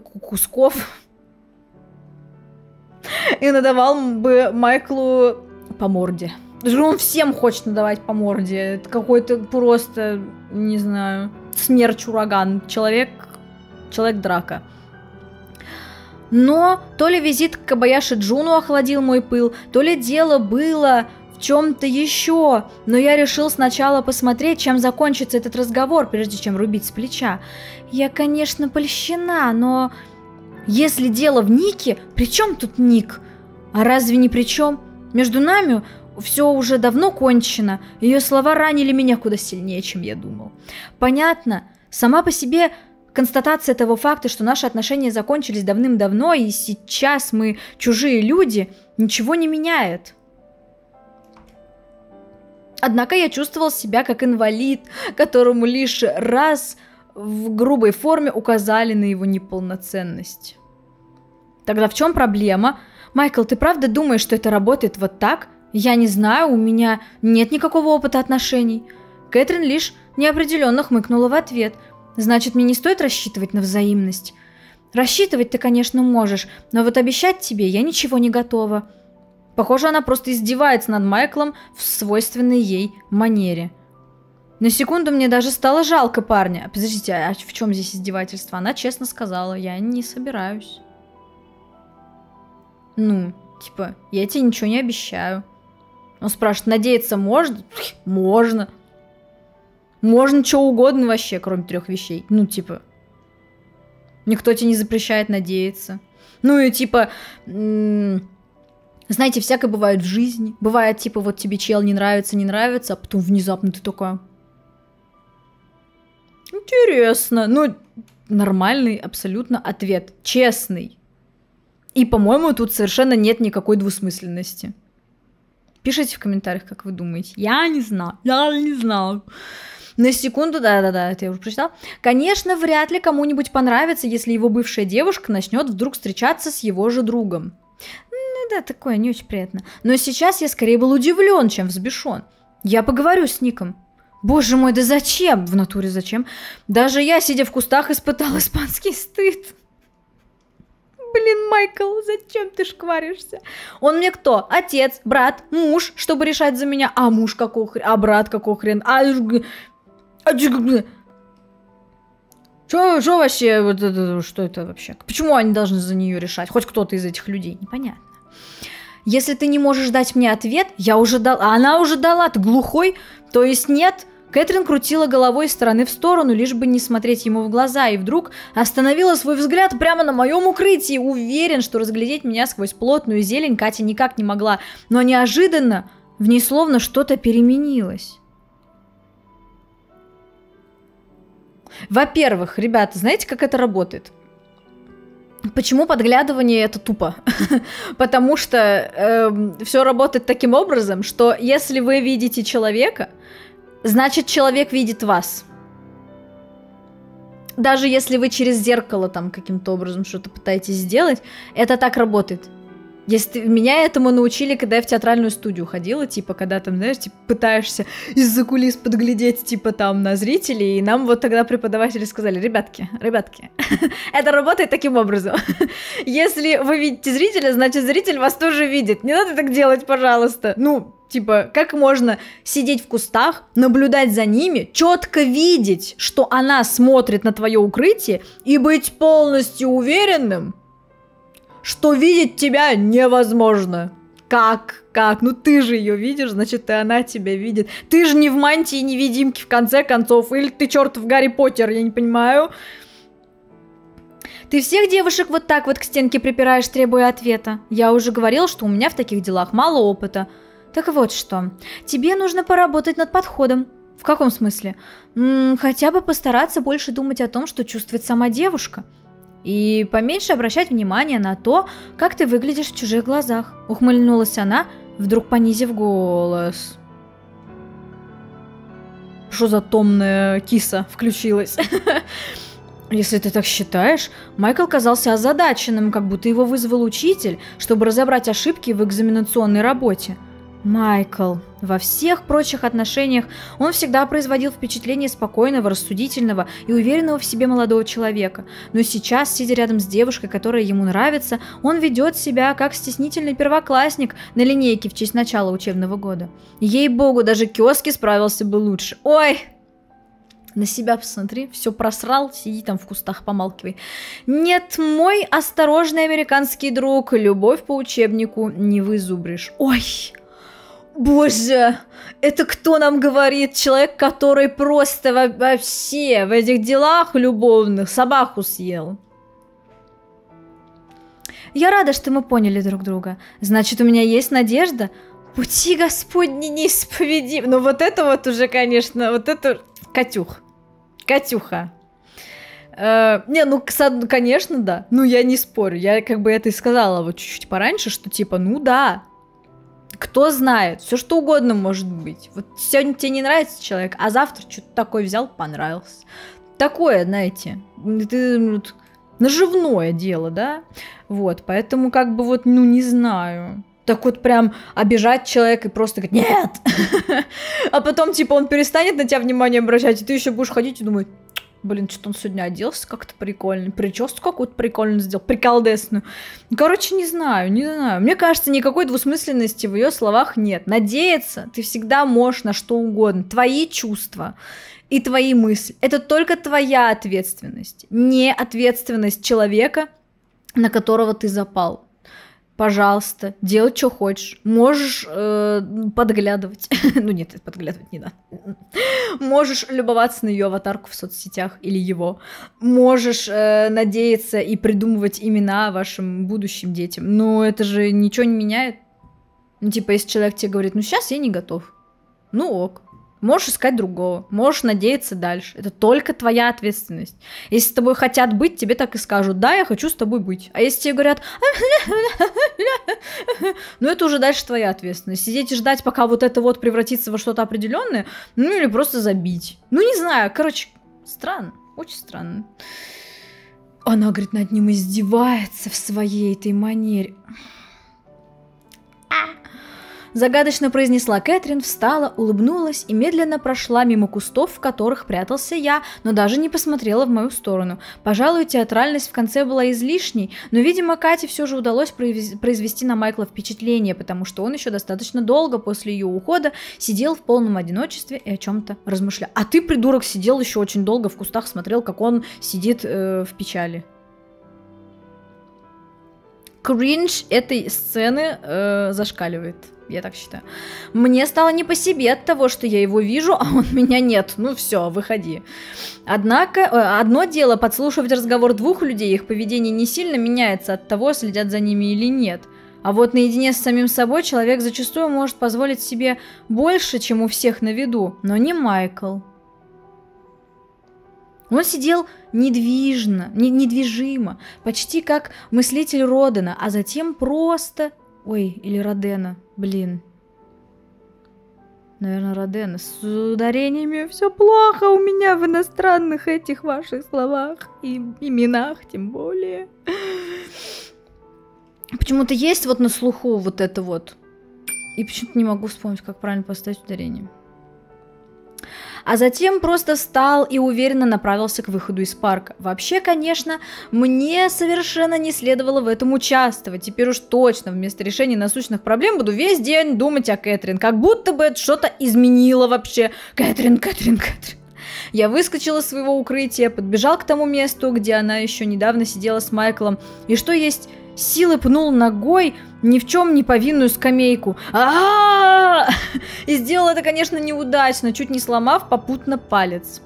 и надавал бы Майклу по морде. Он всем хочет надавать по морде. Это какой-то просто, не знаю, смерч-ураган. Человек-драка. Но то ли визит к Кобаяши Джуну охладил мой пыл, то ли дело было в чем-то еще. Но я решил сначала посмотреть, чем закончится этот разговор, прежде чем рубить с плеча. Я, конечно, польщена, но... Если дело в Нике, при чем тут Ник? А разве не при чем? Между нами все уже давно кончено. Ее слова ранили меня куда сильнее, чем я думал. Понятно, сама по себе констатация того факта, что наши отношения закончились давным-давно, и сейчас мы чужие люди, ничего не меняет. Однако я чувствовал себя как инвалид, которому лишь раз в грубой форме указали на его неполноценность. Тогда в чем проблема? Майкл, ты правда думаешь, что это работает вот так? Я не знаю, у меня нет никакого опыта отношений. Кэтрин лишь неопределенно хмыкнула в ответ. Значит, мне не стоит рассчитывать на взаимность. Рассчитывать ты, конечно, можешь, но вот обещать тебе я ничего не готова. Похоже, она просто издевается над Майклом в свойственной ей манере. На секунду мне даже стало жалко парня. Подождите, а в чем здесь издевательство? Она честно сказала, я не собираюсь. Ну, типа, я тебе ничего не обещаю. Он спрашивает, надеяться можно? Можно. Можно что угодно вообще, кроме 3 вещей. Ну, типа, никто тебе не запрещает надеяться. Ну и типа, знаете, всякое бывает в жизни. Бывает, типа, вот тебе чел не нравится, а потом внезапно ты такая... Интересно. Ну, нормальный абсолютно ответ. Честный. И, по-моему, тут совершенно нет никакой двусмысленности. Пишите в комментариях, как вы думаете. Я не знаю. На секунду, да, это я уже прочитала. Конечно, вряд ли кому-нибудь понравится, если его бывшая девушка начнет вдруг встречаться с его же другом. Ну да, такое не очень приятно. Но сейчас я скорее был удивлен, чем взбешен. Я поговорю с Ником. Боже мой, да зачем? В натуре зачем? Даже я, сидя в кустах, испытал испанский стыд. Блин, Майкл, зачем ты шкваришься? Он мне кто? Отец, брат, муж, чтобы решать за меня. А муж какого хрена? А брат какого хрена? Что вообще? Вот это, что это вообще? Почему они должны за нее решать? Хоть кто-то из этих людей. Непонятно. Если ты не можешь дать мне ответ, я уже дала. А она уже дала. Ты глухой? То есть нет? Кэтрин крутила головой из стороны в сторону, лишь бы не смотреть ему в глаза, и вдруг остановила свой взгляд прямо на моем укрытии. Уверен, что разглядеть меня сквозь плотную зелень Катя никак не могла, но неожиданно в ней словно что-то переменилось. Во-первых, ребята, знаете, как это работает? Почему подглядывание это тупо? Потому что все работает таким образом, что если вы видите человека, значит, человек видит вас. Даже если вы через зеркало там каким-то образом что-то пытаетесь сделать, это так работает. Меня этому научили, когда я в театральную студию ходила, типа, когда там, знаешь, типа, пытаешься из-за кулис подглядеть, типа, там, на зрителей, и нам вот тогда преподаватели сказали: ребятки, это работает таким образом. Если вы видите зрителя, значит, зритель вас тоже видит. Не надо так делать, пожалуйста. Ну, типа, как можно сидеть в кустах, наблюдать за ними, четко видеть, что она смотрит на твое укрытие, и быть полностью уверенным, что видеть тебя невозможно. Как? Ну ты же ее видишь, значит, и она тебя видит. Ты же не в мантии невидимки, в конце концов. Или ты чертов Гарри Поттер, я не понимаю. Ты всех девушек вот так вот к стенке припираешь, требуя ответа. Я уже говорил, что у меня в таких делах мало опыта. Так вот что, тебе нужно поработать над подходом. В каком смысле? Хотя бы постараться больше думать о том, что чувствует сама девушка. И поменьше обращать внимание на то, как ты выглядишь в чужих глазах. Ухмыльнулась она, вдруг понизив голос. Что за томная киса включилась? Если ты так считаешь, Майкл казался озадаченным, как будто его вызвал учитель, чтобы разобрать ошибки в экзаменационной работе. Майкл. Во всех прочих отношениях он всегда производил впечатление спокойного, рассудительного и уверенного в себе молодого человека. Но сейчас, сидя рядом с девушкой, которая ему нравится, он ведет себя как стеснительный первоклассник на линейке в честь начала учебного года. Ей-богу, даже Кёски справился бы лучше. Ой! На себя посмотри, все просрал, сиди там в кустах, помалкивай. Нет, мой осторожный американский друг, любовь по учебнику не вызубришь. Ой! Боже, это кто нам говорит? Человек, который просто вообще в этих делах любовных собаку съел. Я рада, что мы поняли друг друга. Значит, у меня есть надежда. Пути Господни неисповедимы. Ну вот это вот уже, конечно, вот это... Катюха. Не, ну, конечно, да. Ну, я не спорю. Я как бы это и сказала вот чуть-чуть пораньше, что типа, ну да. Кто знает, все что угодно может быть. Вот сегодня тебе не нравится человек, а завтра что-то такое взял, понравился. Такое, знаете, наживное дело, да? Вот, поэтому как бы вот, ну, не знаю. Так вот прям обижать человека и просто говорить: нет! А потом, типа, он перестанет на тебя внимание обращать, и ты еще будешь ходить и думать: блин, что-то он сегодня оделся как-то прикольно, прическу какую-то прикольную сделал, приколдесную. Короче, не знаю. Мне кажется, никакой двусмысленности в ее словах нет. Надеяться ты всегда можешь на что угодно. Твои чувства и твои мысли — это только твоя ответственность, не ответственность человека, на которого ты запал. Пожалуйста, делай, что хочешь. Можешь подглядывать. Ну нет, подглядывать не надо. Можешь любоваться на ее аватарку в соцсетях или его. Можешь надеяться и придумывать имена вашим будущим детям. Но это же ничего не меняет. Ну, типа, если человек тебе говорит: ну сейчас я не готов. Ну ок. Можешь искать другого, можешь надеяться дальше. Это только твоя ответственность. Если с тобой хотят быть, тебе так и скажут: да, я хочу с тобой быть. А если тебе говорят: ну это уже дальше твоя ответственность. Сидеть и ждать, пока вот это вот превратится во что-то определенное, ну или просто забить. Ну не знаю, короче, странно, очень странно. Она, говорит, над ним издевается в своей этой манере. Загадочно произнесла Кэтрин, встала, улыбнулась и медленно прошла мимо кустов, в которых прятался я, но даже не посмотрела в мою сторону. Пожалуй, театральность в конце была излишней, но, видимо, Кате все же удалось произвести на Майкла впечатление, потому что он еще достаточно долго после ее ухода сидел в полном одиночестве и о чем-то размышлял. А ты, придурок, сидел еще очень долго в кустах, смотрел, как он сидит в печали. Кринж этой сцены зашкаливает. Я так считаю. Мне стало не по себе от того, что я его вижу, а он меня нет. Ну все, выходи. Однако, одно дело подслушивать разговор двух людей, их поведение не сильно меняется от того, следят за ними или нет. А вот наедине с самим собой человек зачастую может позволить себе больше, чем у всех на виду. Но не Майкл. Он сидел недвижимо, почти как мыслитель Родена, а затем просто... Ой, или Родена, блин. Наверное, Родена. С ударениями все плохо у меня в иностранных этих ваших словах и именах, тем более. Почему-то есть вот на слуху вот это вот. И почему-то не могу вспомнить, как правильно поставить ударение. А затем просто встал и уверенно направился к выходу из парка. Вообще, конечно, мне совершенно не следовало в этом участвовать. Теперь уж точно вместо решения насущных проблем буду весь день думать о Кэтрин. Как будто бы это что-то изменило вообще. Кэтрин. Я выскочил из своего укрытия, подбежал к тому месту, где она еще недавно сидела с Майклом. И что есть силы пнул ногой ни в чем не повинную скамейку. И сделал это, конечно, неудачно, чуть не сломав попутно палец.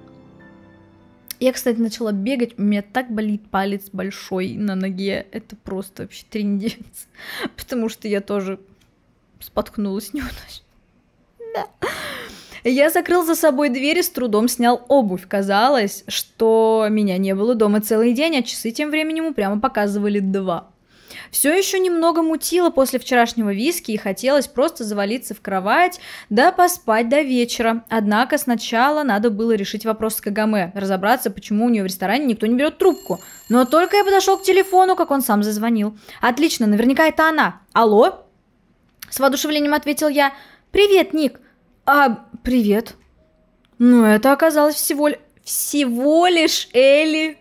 Я, кстати, начала бегать, у меня так болит палец большой на ноге. Это просто вообще трындец. Потому что я тоже споткнулась неудачно. Да. Я закрыл за собой дверь и с трудом снял обувь. Казалось, что меня не было дома целый день, а часы тем временем упрямо показывали 2. Все еще немного мутило после вчерашнего виски и хотелось просто завалиться в кровать, да поспать до вечера. Однако сначала надо было решить вопрос с Кагаме, разобраться, почему у нее в ресторане никто не берет трубку. Но только я подошел к телефону, как он сам зазвонил. Отлично, наверняка это она. Алло? С воодушевлением ответил я. Привет, Ник. Привет. Ну, это оказалось всего лишь Элли.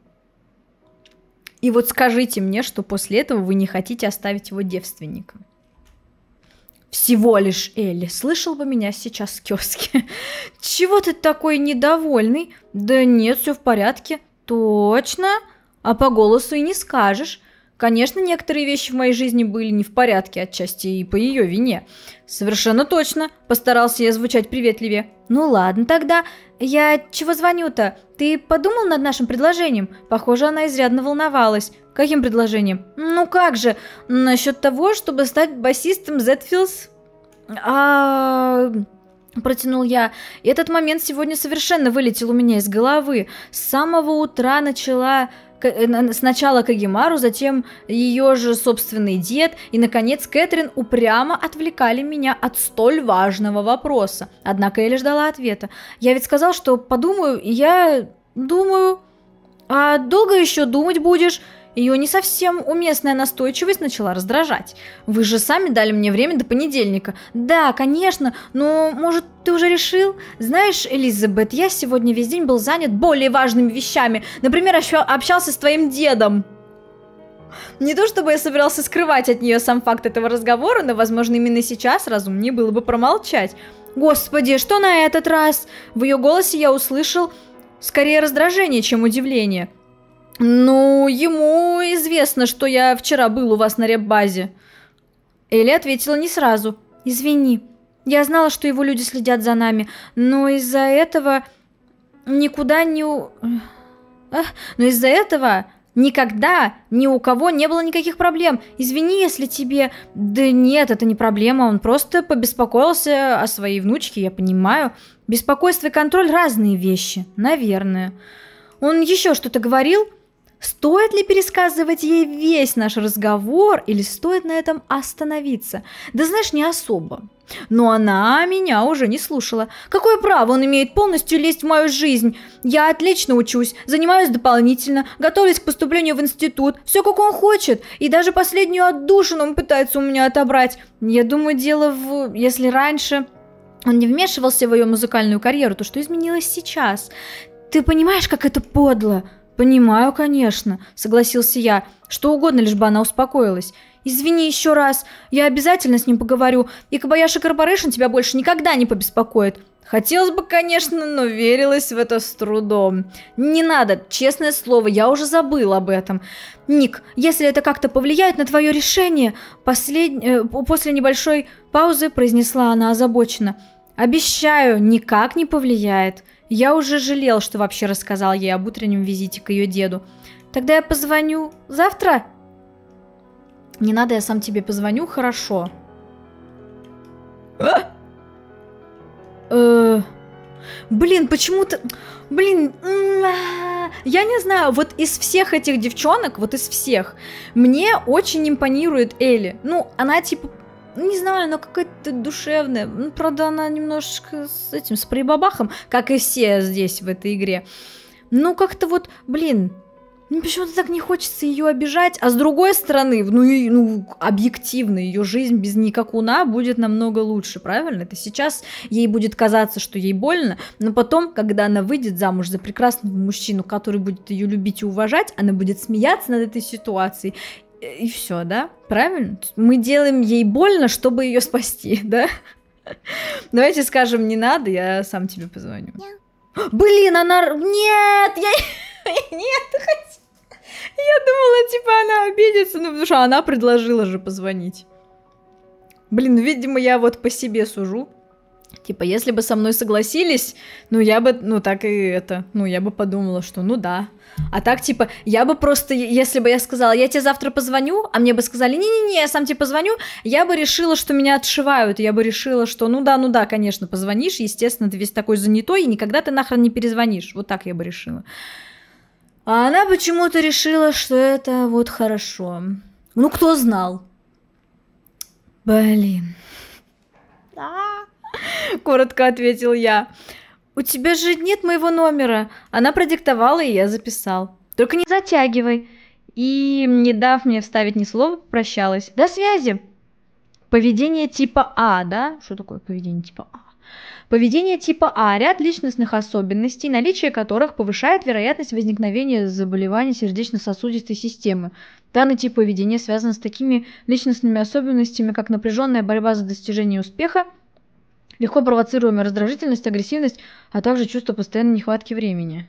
И вот скажите мне, что после этого вы не хотите оставить его девственником. Всего лишь Элли. Слышал бы меня сейчас в киоске. Чего ты такой недовольный? Да нет, все в порядке. Точно? А по голосу и не скажешь. Конечно, некоторые вещи в моей жизни были не в порядке, отчасти и по ее вине. Совершенно точно. Постарался я звучать приветливее. Ну ладно тогда. Я чего звоню-то? Ты подумал над нашим предложением? Похоже, она изрядно волновалась. Каким предложением? Ну как же, насчет того, чтобы стать басистом Zedfields? Протянул я. Этот момент сегодня совершенно вылетел у меня из головы. С самого утра сначала Кагемару, затем ее же собственный дед и, наконец, Кэтрин упрямо отвлекали меня от столь важного вопроса. Однако Элли ждала ответа. Я ведь сказал, что подумаю, и я думаю. А долго еще думать будешь? Ее не совсем уместная настойчивость начала раздражать. Вы же сами дали мне время до понедельника. Да, конечно, но, может, ты уже решил? Знаешь, Элизабет, я сегодня весь день был занят более важными вещами. Например, общался с твоим дедом. Не то чтобы я собирался скрывать от нее сам факт этого разговора, но, возможно, именно сейчас разумнее было бы промолчать. Господи, что на этот раз? В ее голосе я услышал скорее раздражение, чем удивление. Ну, ему известно, что я вчера был у вас на реп-базе. Элли ответила не сразу. Извини, я знала, что его люди следят за нами, но из-за этого никогда никогда ни у кого не было никаких проблем. Извини, если тебе... Да нет, это не проблема, он просто побеспокоился о своей внучке, я понимаю. Беспокойство и контроль – разные вещи, наверное. Он еще что-то говорил? Стоит ли пересказывать ей весь наш разговор или стоит на этом остановиться? Да знаешь, не особо. Но она меня уже не слушала. Какое право он имеет полностью лезть в мою жизнь? Я отлично учусь, занимаюсь дополнительно, готовлюсь к поступлению в институт. Все как он хочет. И даже последнюю отдушину он пытается у меня отобрать. Я думаю, дело в... Если раньше он не вмешивался в ее музыкальную карьеру, то что изменилось сейчас? Ты понимаешь, как это подло? Понимаю, конечно, согласился я. Что угодно, лишь бы она успокоилась. Извини еще раз, я обязательно с ним поговорю, и Кобаяши Корпорейшн тебя больше никогда не побеспокоит. Хотелось бы, конечно, но верилось в это с трудом. Не надо, честное слово, я уже забыл об этом. Ник, если это как-то повлияет на твое решение, после небольшой паузы произнесла она озабоченно. Обещаю, никак не повлияет. Я уже жалел, что вообще рассказал ей об утреннем визите к ее деду. Тогда я позвоню завтра? Не надо, я сам тебе позвоню, хорошо. Блин, почему-то... Блин, я не знаю, вот из всех этих девчонок, вот из всех, мне очень импонирует Элли. Ну, она типа, не знаю, она какая-то душевная. Ну, правда, она немножечко с прибабахом, как и все здесь в этой игре. Ну, как-то вот, блин... Ну, почему-то так не хочется ее обижать, а с другой стороны, объективно, ее жизнь без никакуна будет намного лучше, правильно? Это сейчас ей будет казаться, что ей больно, но потом, когда она выйдет замуж за прекрасного мужчину, который будет ее любить и уважать, она будет смеяться над этой ситуацией, и все, да? Правильно? Мы делаем ей больно, чтобы ее спасти, да? Давайте скажем, не надо, я сам тебе позвоню. Блин, она... Нет, я... Нет, я думала, типа, она обидится, ну, потому что она предложила же позвонить. Блин, видимо, я вот по себе сужу. Типа, если бы со мной согласились, ну, я бы, ну, так и это, ну, я бы подумала, что, ну, да. А так, типа, я бы просто, если бы я сказала, я тебе завтра позвоню, а мне бы сказали, не-не-не, я сам тебе позвоню, я бы решила, что меня отшивают, я бы решила, что, ну да, конечно, позвонишь, естественно, ты весь такой занятой, и никогда ты нахрен не перезвонишь. Вот так я бы решила. А она почему-то решила, что это вот хорошо. Ну, кто знал? Блин. Коротко ответил я. У тебя же нет моего номера. Она продиктовала, и я записал. Только не затягивай. И, не дав мне вставить ни слова, прощалась. До связи. Поведение типа А, да? Что такое поведение типа А? Поведение типа А – ряд личностных особенностей, наличие которых повышает вероятность возникновения заболеваний сердечно-сосудистой системы. Данный тип поведения связан с такими личностными особенностями, как напряженная борьба за достижение успеха, легко провоцируемая раздражительность, агрессивность, а также чувство постоянной нехватки времени.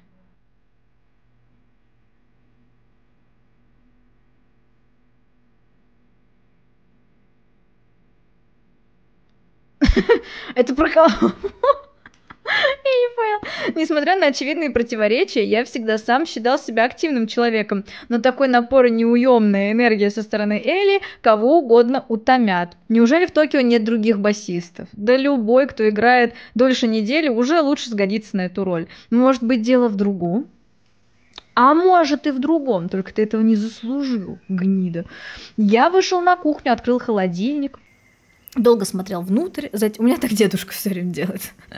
Это про кого? Я не понял. Несмотря на очевидные противоречия, я всегда сам считал себя активным человеком, но такой напор и неуемная энергия со стороны Элли кого угодно утомят. Неужели в Токио нет других басистов? Да любой, кто играет дольше недели, уже лучше сгодится на эту роль. Может быть, дело в другом? А может и в другом, только ты этого не заслужил, гнида. Я вышел на кухню, открыл холодильник. Долго смотрел внутрь. У меня так дедушка все время делает.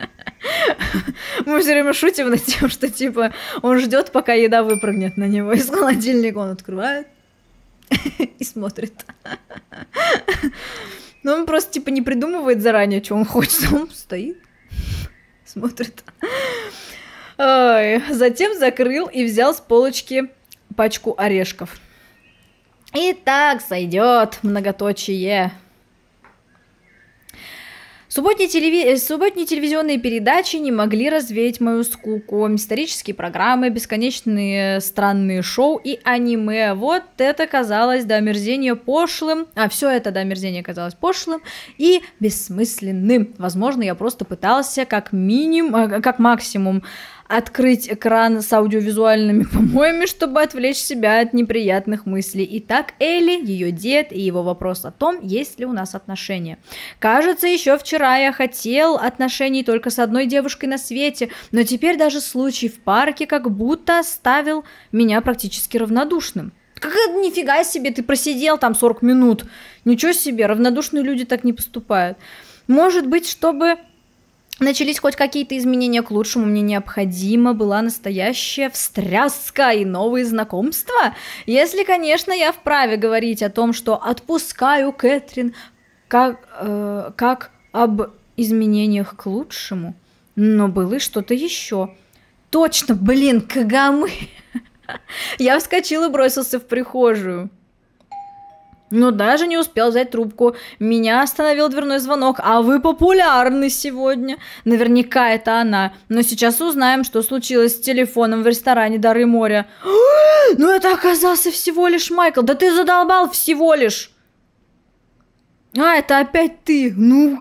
Мы все время шутим над тем, что типа он ждет, пока еда выпрыгнет на него из холодильника. Он открывает и смотрит. Но он просто типа не придумывает заранее, что он хочет. Он стоит, смотрит. Ой. Затем закрыл и взял с полочки пачку орешков. Итак, сойдет многоточие. Субботние телевизионные передачи не могли развеять мою скуку. Исторические программы, бесконечные странные шоу и аниме. Вот это казалось до омерзения пошлым. Все это до омерзения казалось пошлым и бессмысленным. Возможно, я просто пытался как максимум открыть экран с аудиовизуальными помоями, чтобы отвлечь себя от неприятных мыслей. Итак, Элли, ее дед и его вопрос о том, есть ли у нас отношения. Кажется, еще вчера я хотел отношений только с одной девушкой на свете, но теперь даже случай в парке как будто оставил меня практически равнодушным. Нифига себе, ты просидел там 40 минут. Ничего себе, равнодушные люди так не поступают. Может быть, чтобы начались хоть какие-то изменения к лучшему, мне необходима была настоящая встряска и новые знакомства. Если, конечно, я вправе говорить о том, что отпускаю Кэтрин как об изменениях к лучшему. Но было и что-то еще. Точно, блин, Кагамы. Я вскочил и бросился в прихожую. Но даже не успел взять трубку. Меня остановил дверной звонок. А вы популярны сегодня. Наверняка это она. Но сейчас узнаем, что случилось с телефоном в ресторане «Дары моря». Ну это оказался всего лишь Майкл. Да ты задолбал всего лишь. А, это опять ты. Ну.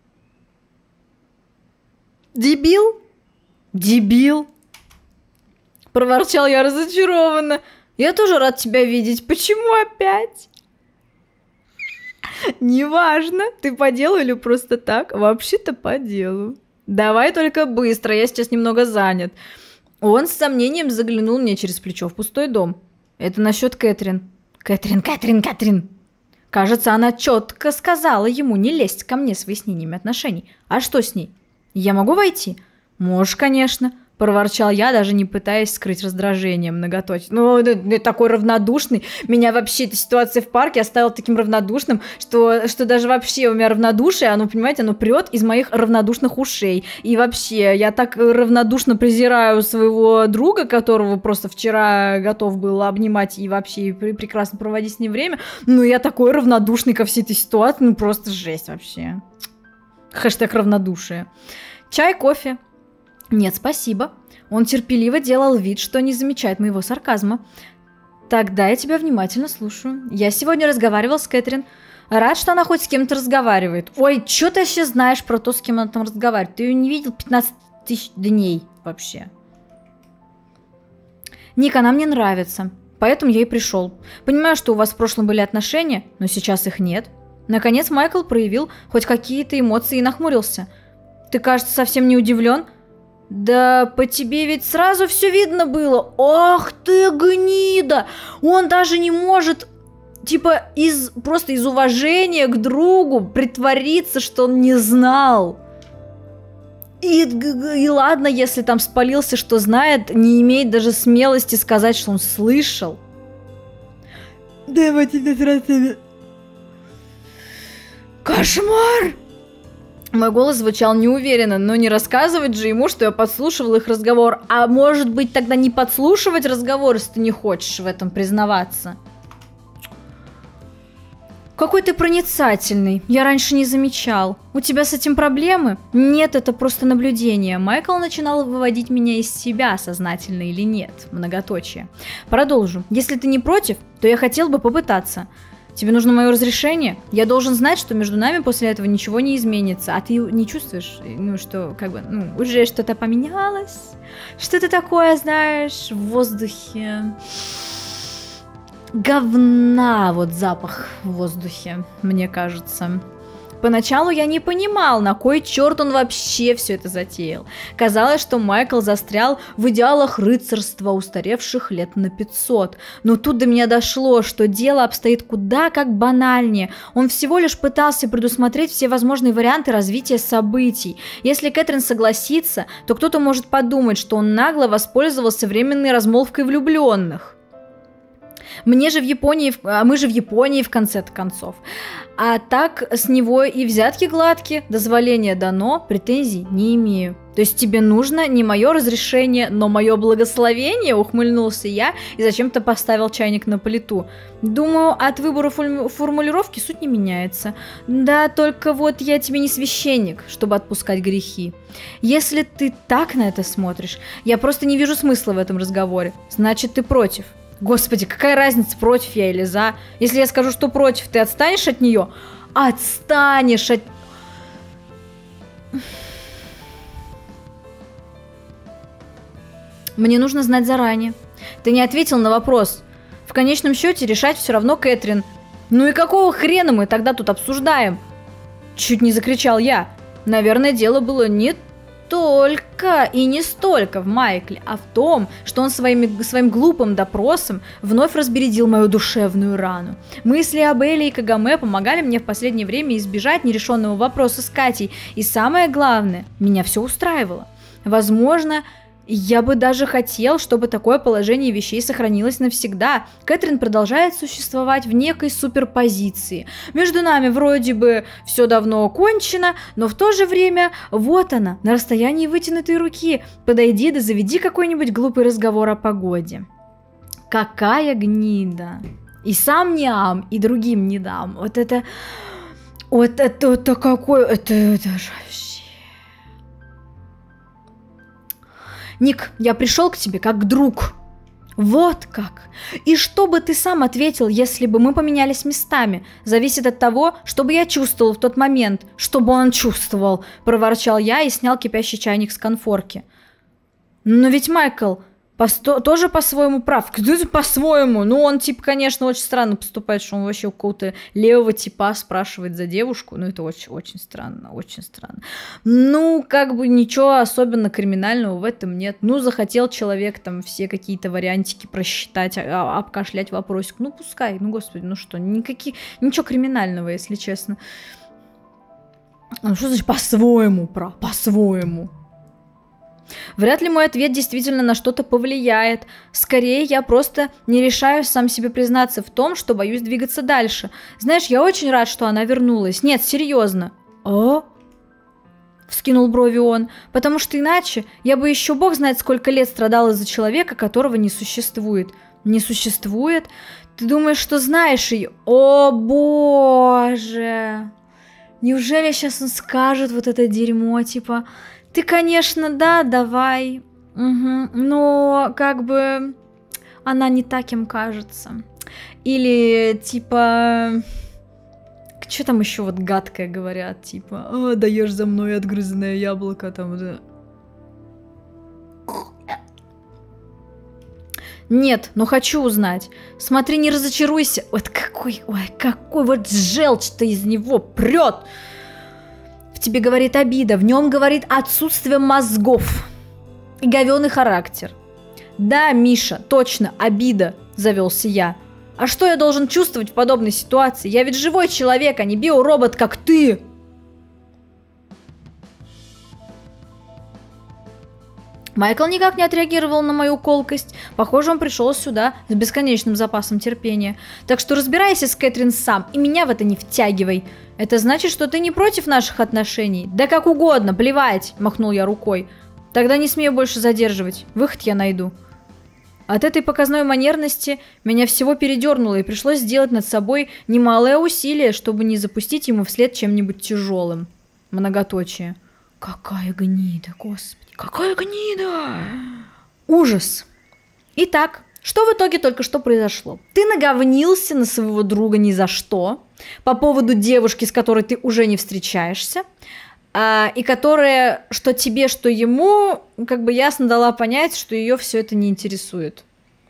Дебил? Дебил. Проворчал я разочарованно. Я тоже рад тебя видеть. Почему опять? Неважно, ты по делу или просто так? Вообще-то по делу. Давай только быстро, я сейчас немного занят. Он с сомнением заглянул мне через плечо в пустой дом. Это насчет Кэтрин. Кэтрин. Кажется, она четко сказала ему не лезть ко мне с выяснениями отношений. А что с ней? Я могу войти? Можешь, конечно. Проворчал я, даже не пытаясь скрыть раздражение многоточие. Ну, ты такой равнодушный. Меня вообще эта ситуация в парке оставила таким равнодушным, что даже вообще у меня равнодушие, оно, понимаете, оно прет из моих равнодушных ушей. И вообще, я так равнодушно презираю своего друга, которого просто вчера готов был обнимать и вообще прекрасно проводить с ним время. Ну, я такой равнодушный ко всей этой ситуации, ну, просто жесть вообще. Хэштег равнодушие. Чай, кофе? Нет, спасибо. Он терпеливо делал вид, что не замечает моего сарказма. Тогда я тебя внимательно слушаю. Я сегодня разговаривал с Кэтрин. Рад, что она хоть с кем-то разговаривает. Ой, что ты вообще знаешь про то, с кем она там разговаривает? Ты ее не видел 15 тысяч дней вообще. Ник, она мне нравится. Поэтому я и пришел. Понимаю, что у вас в прошлом были отношения, но сейчас их нет. Наконец Майкл проявил хоть какие-то эмоции и нахмурился. Ты, кажется, совсем не удивлен? Да по тебе ведь сразу все видно было. Ох ты гнида! Он даже не может, типа, просто из уважения к другу притвориться, что он не знал. И ладно, если там спалился, что знает, не имеет даже смелости сказать, что он слышал. Да вот тебе сразу... Кошмар! Мой голос звучал неуверенно, но не рассказывать же ему, что я подслушивал их разговор. А может быть, тогда не подслушивать разговор, если ты не хочешь в этом признаваться? Какой ты проницательный. Я раньше не замечал. У тебя с этим проблемы? Нет, это просто наблюдение. Майкл начинал выводить меня из себя, сознательно или нет. Многоточие. Продолжу. Если ты не против, то я хотел бы попытаться. Тебе нужно мое разрешение? Я должен знать, что между нами после этого ничего не изменится. А ты не чувствуешь, ну, что, как бы, ну, уже что-то поменялось? Что-то такое, знаешь, в воздухе... Говна, вот запах в воздухе, мне кажется. Поначалу я не понимал, на кой черт он вообще все это затеял. Казалось, что Майкл застрял в идеалах рыцарства устаревших лет на 500. Но тут до меня дошло, что дело обстоит куда как банальнее. Он всего лишь пытался предусмотреть все возможные варианты развития событий. Если Кэтрин согласится, то кто-то может подумать, что он нагло воспользовался временной размолвкой влюбленных. Мы же в Японии в конце-то концов. А так с него и взятки гладкие, дозволение дано, претензий не имею. То есть тебе нужно не мое разрешение, но мое благословение, ухмыльнулся я и зачем-то поставил чайник на плиту. Думаю, от выбора формулировки суть не меняется. Да, только вот я тебе не священник, чтобы отпускать грехи. Если ты так на это смотришь, я просто не вижу смысла в этом разговоре. Значит, ты против. Господи, какая разница, против я или за? Если я скажу, что против, ты отстанешь от нее? Отстанешь от... Мне нужно знать заранее. Ты не ответил на вопрос. В конечном счете решать все равно Кэтрин. Ну и какого хрена мы тогда тут обсуждаем? Чуть не закричал я. Наверное, дело было не только и не столько в Майкле, а в том, что он своим глупым допросом вновь разбередил мою душевную рану. Мысли об Эле и Кагаме помогали мне в последнее время избежать нерешенного вопроса с Катей, и самое главное, меня все устраивало. Возможно, я бы даже хотел, чтобы такое положение вещей сохранилось навсегда. Кэтрин продолжает существовать в некой суперпозиции. Между нами вроде бы все давно кончено, но в то же время вот она, на расстоянии вытянутой руки. Подойди да заведи какой-нибудь глупый разговор о погоде. Какая гнида. И сам не ам, и другим не дам. Вот это какой... Это же... Ник, я пришел к тебе как друг. Вот как. И что бы ты сам ответил, если бы мы поменялись местами? Зависит от того, что бы я чувствовал в тот момент. Чтобы он чувствовал, проворчал я и снял кипящий чайник с конфорки. Но ведь Майкл тоже по-своему прав. По-своему. Ну, он, типа, конечно, очень странно поступает, что он вообще у какого-то левого типа спрашивает за девушку. Ну, это очень странно, очень странно. Ну, как бы ничего особенно криминального в этом нет. Ну, захотел человек там все какие-то вариантики просчитать, обкашлять вопросик. Ну, пускай, ну, господи, ну что, ничего криминального, если честно. Ну, что значит по-своему прав? По-своему. Вряд ли мой ответ действительно на что-то повлияет. Скорее, я просто не решаюсь сам себе признаться в том, что боюсь двигаться дальше. Знаешь, я очень рад, что она вернулась. Нет, серьезно. А? Вскинул брови он. Потому что иначе я бы еще бог знает сколько лет страдал из-за человека, которого не существует. Не существует? Ты думаешь, что знаешь ее? О, боже! Неужели сейчас он скажет вот это дерьмо, типа... Ты, конечно, да, давай, но как бы она не так им кажется. Или типа, что там еще вот гадкое говорят, типа, даешь за мной отгрызанное яблоко, там, да. Нет, но хочу узнать. Смотри, не разочаруйся. Вот какой вот желчь-то из него прет. Тебе говорит обида, в нем говорит отсутствие мозгов и говёный характер. Да, Миша, точно, обида, завелся я. А что я должен чувствовать в подобной ситуации? Я ведь живой человек, а не биоробот, как ты. Майкл никак не отреагировал на мою колкость. Похоже, он пришел сюда с бесконечным запасом терпения. Так что разбирайся с Кэтрин сам и меня в это не втягивай. Это значит, что ты не против наших отношений? Да как угодно, плевать, махнул я рукой. Тогда не смею больше задерживать. Выход я найду. От этой показной манерности меня всего передернуло, и пришлось сделать над собой немалое усилие, чтобы не запустить ему вслед чем-нибудь тяжелым. Многоточие. Какая гнида, господи. Какая гнида! Ужас! Итак, что в итоге только что произошло? Ты наговнился на своего друга ни за что, по поводу девушки, с которой ты уже не встречаешься, и которая, что тебе, что ему, как бы ясно дала понять, что ее все это не интересует.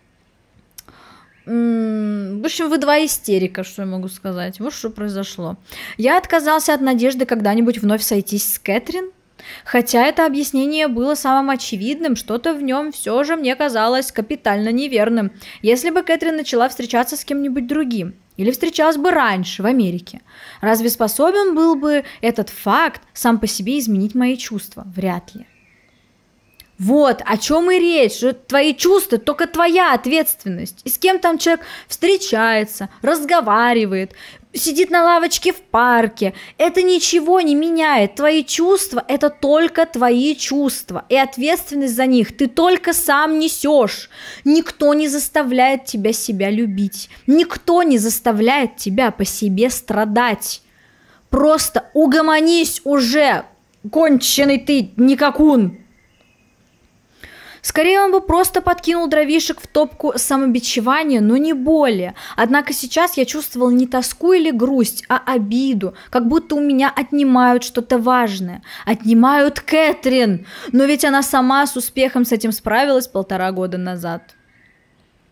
В общем, вы два истерика, что я могу сказать. Вот что произошло. Я отказался от надежды когда-нибудь вновь сойтись с Кэтрин. Хотя это объяснение было самым очевидным, что-то в нем все же мне казалось капитально неверным. Если бы Кэтрин начала встречаться с кем-нибудь другим, или встречалась бы раньше в Америке, разве способен был бы этот факт сам по себе изменить мои чувства? Вряд ли. Вот о чем и речь, что твои чувства только твоя ответственность. И с кем там человек встречается, разговаривает, сидит на лавочке в парке. Это ничего не меняет. Твои чувства – это только твои чувства. И ответственность за них ты только сам несешь. Никто не заставляет себя любить. Никто не заставляет тебя по себе страдать. Просто угомонись уже, конченый ты никакун. Скорее, он бы просто подкинул дровишек в топку самобичевания, но не более. Однако сейчас я чувствовал не тоску или грусть, а обиду, как будто у меня отнимают что-то важное. Отнимают Кэтрин, но ведь она сама с успехом с этим справилась 1,5 года назад.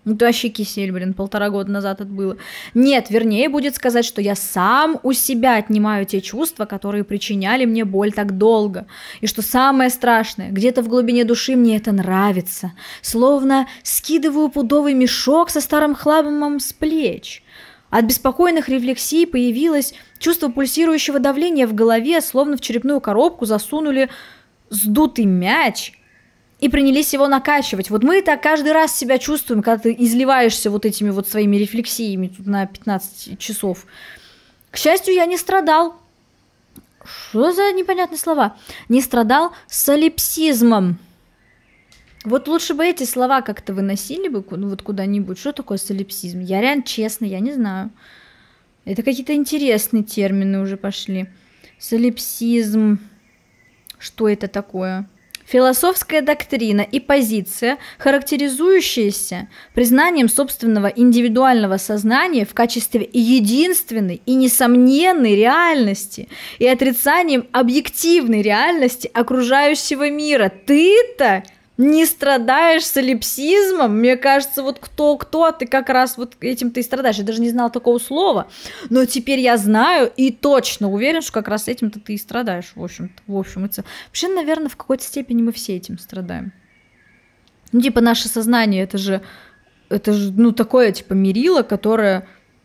Ну, то вообще кисель, блин, 1,5 года назад это было. Нет, вернее, будет сказать, что я сам у себя отнимаю те чувства, которые причиняли мне боль так долго. И что самое страшное, где-то в глубине души мне это нравится. Словно скидываю пудовый мешок со старым хламом с плеч. От беспокойных рефлексий появилось чувство пульсирующего давления в голове, словно в черепную коробку засунули сдутый мяч и принялись его накачивать. Вот мы так каждый раз себя чувствуем, когда ты изливаешься вот этими вот своими рефлексиями тут на 15 часов. К счастью, я не страдал. Что за непонятные слова? Не страдал солипсизмом. Вот лучше бы эти слова как-то выносили бы вот куда-нибудь. Что такое солипсизм? Я реально честно, я не знаю. Это какие-то интересные термины уже пошли. Солипсизм. Что это такое? Философская доктрина и позиция, характеризующаяся признанием собственного индивидуального сознания в качестве единственной и несомненной реальности и отрицанием объективной реальности окружающего мира. Ты-то не страдаешь солипсизмом? Мне кажется, вот кто, а ты как раз вот этим ты и страдаешь. Я даже не знала такого слова, но теперь я знаю и точно уверен, что как раз этим-то ты и страдаешь, в общем и целом. Вообще, наверное, в какой-то степени мы все этим страдаем. Ну, типа, наше сознание, это же, ну, такое, типа, мерило, которое,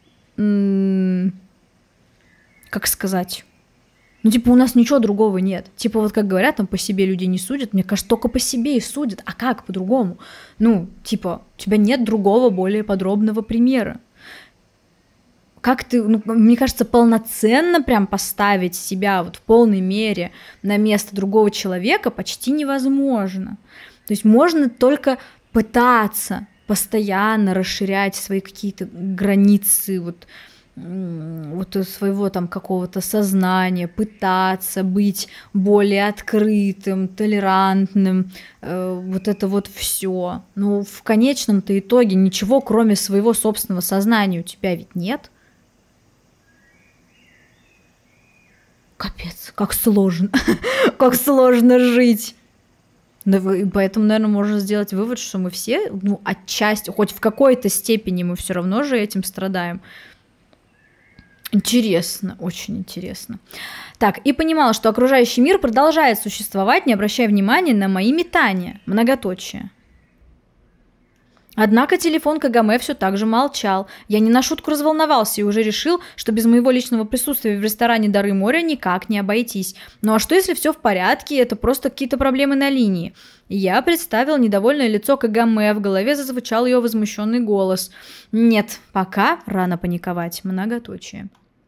как сказать... Ну, типа, у нас ничего другого нет. Типа, вот как говорят, там по себе люди не судят. Мне кажется, только по себе и судят. А как по-другому? Ну, типа, у тебя нет другого, более подробного примера. Как ты, ну, мне кажется, полноценно прям поставить себя вот в полной мере на место другого человека почти невозможно. То есть можно только пытаться постоянно расширять свои какие-то границы, вот своего там какого-то сознания, пытаться быть более открытым, толерантным, вот это вот все. Но в конечном-то итоге ничего, кроме своего собственного сознания, у тебя ведь нет. Капец, как сложно, как сложно жить. И поэтому, наверное, можно сделать вывод, что мы все, ну, отчасти, хоть в какой-то степени мы все равно же этим страдаем. Интересно, очень интересно. Так, и понимала, что окружающий мир продолжает существовать, не обращая внимания на мои метания. Многоточие. Однако телефон Кагаме все так же молчал. Я не на шутку разволновался и уже решил, что без моего личного присутствия в ресторане «Дары моря» никак не обойтись. Ну а что, если все в порядке, это просто какие-то проблемы на линии? Я представил недовольное лицо Кагаме, в голове зазвучал ее возмущенный голос. Нет, пока рано паниковать. Многоточие.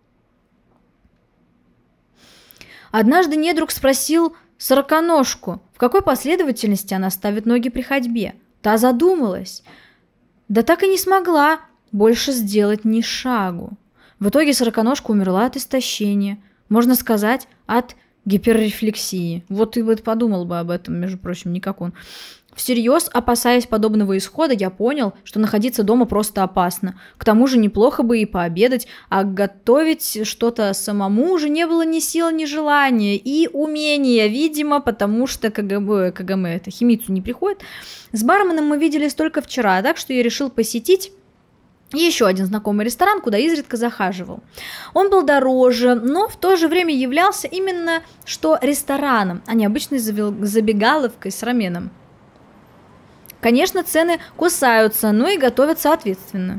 Однажды недруг спросил сороконожку, в какой последовательности она ставит ноги при ходьбе. Та задумалась. Да так и не смогла больше сделать ни шагу. В итоге сороконожка умерла от истощения. Можно сказать, от гиперрефлексии. Вот ты бы подумал бы об этом, между прочим, не как он. Всерьез, опасаясь подобного исхода, я понял, что находиться дома просто опасно. К тому же неплохо бы и пообедать, а готовить что-то самому уже не было ни сил, ни желания, и умения, видимо, потому что Кагаме это Химицу не приходит. С барменом мы виделись только вчера, так что я решил посетить еще один знакомый ресторан, куда изредка захаживал. Он был дороже, но в то же время являлся именно что рестораном, а не обычной забегаловкой с раменом. Конечно, цены кусаются, но и готовят соответственно.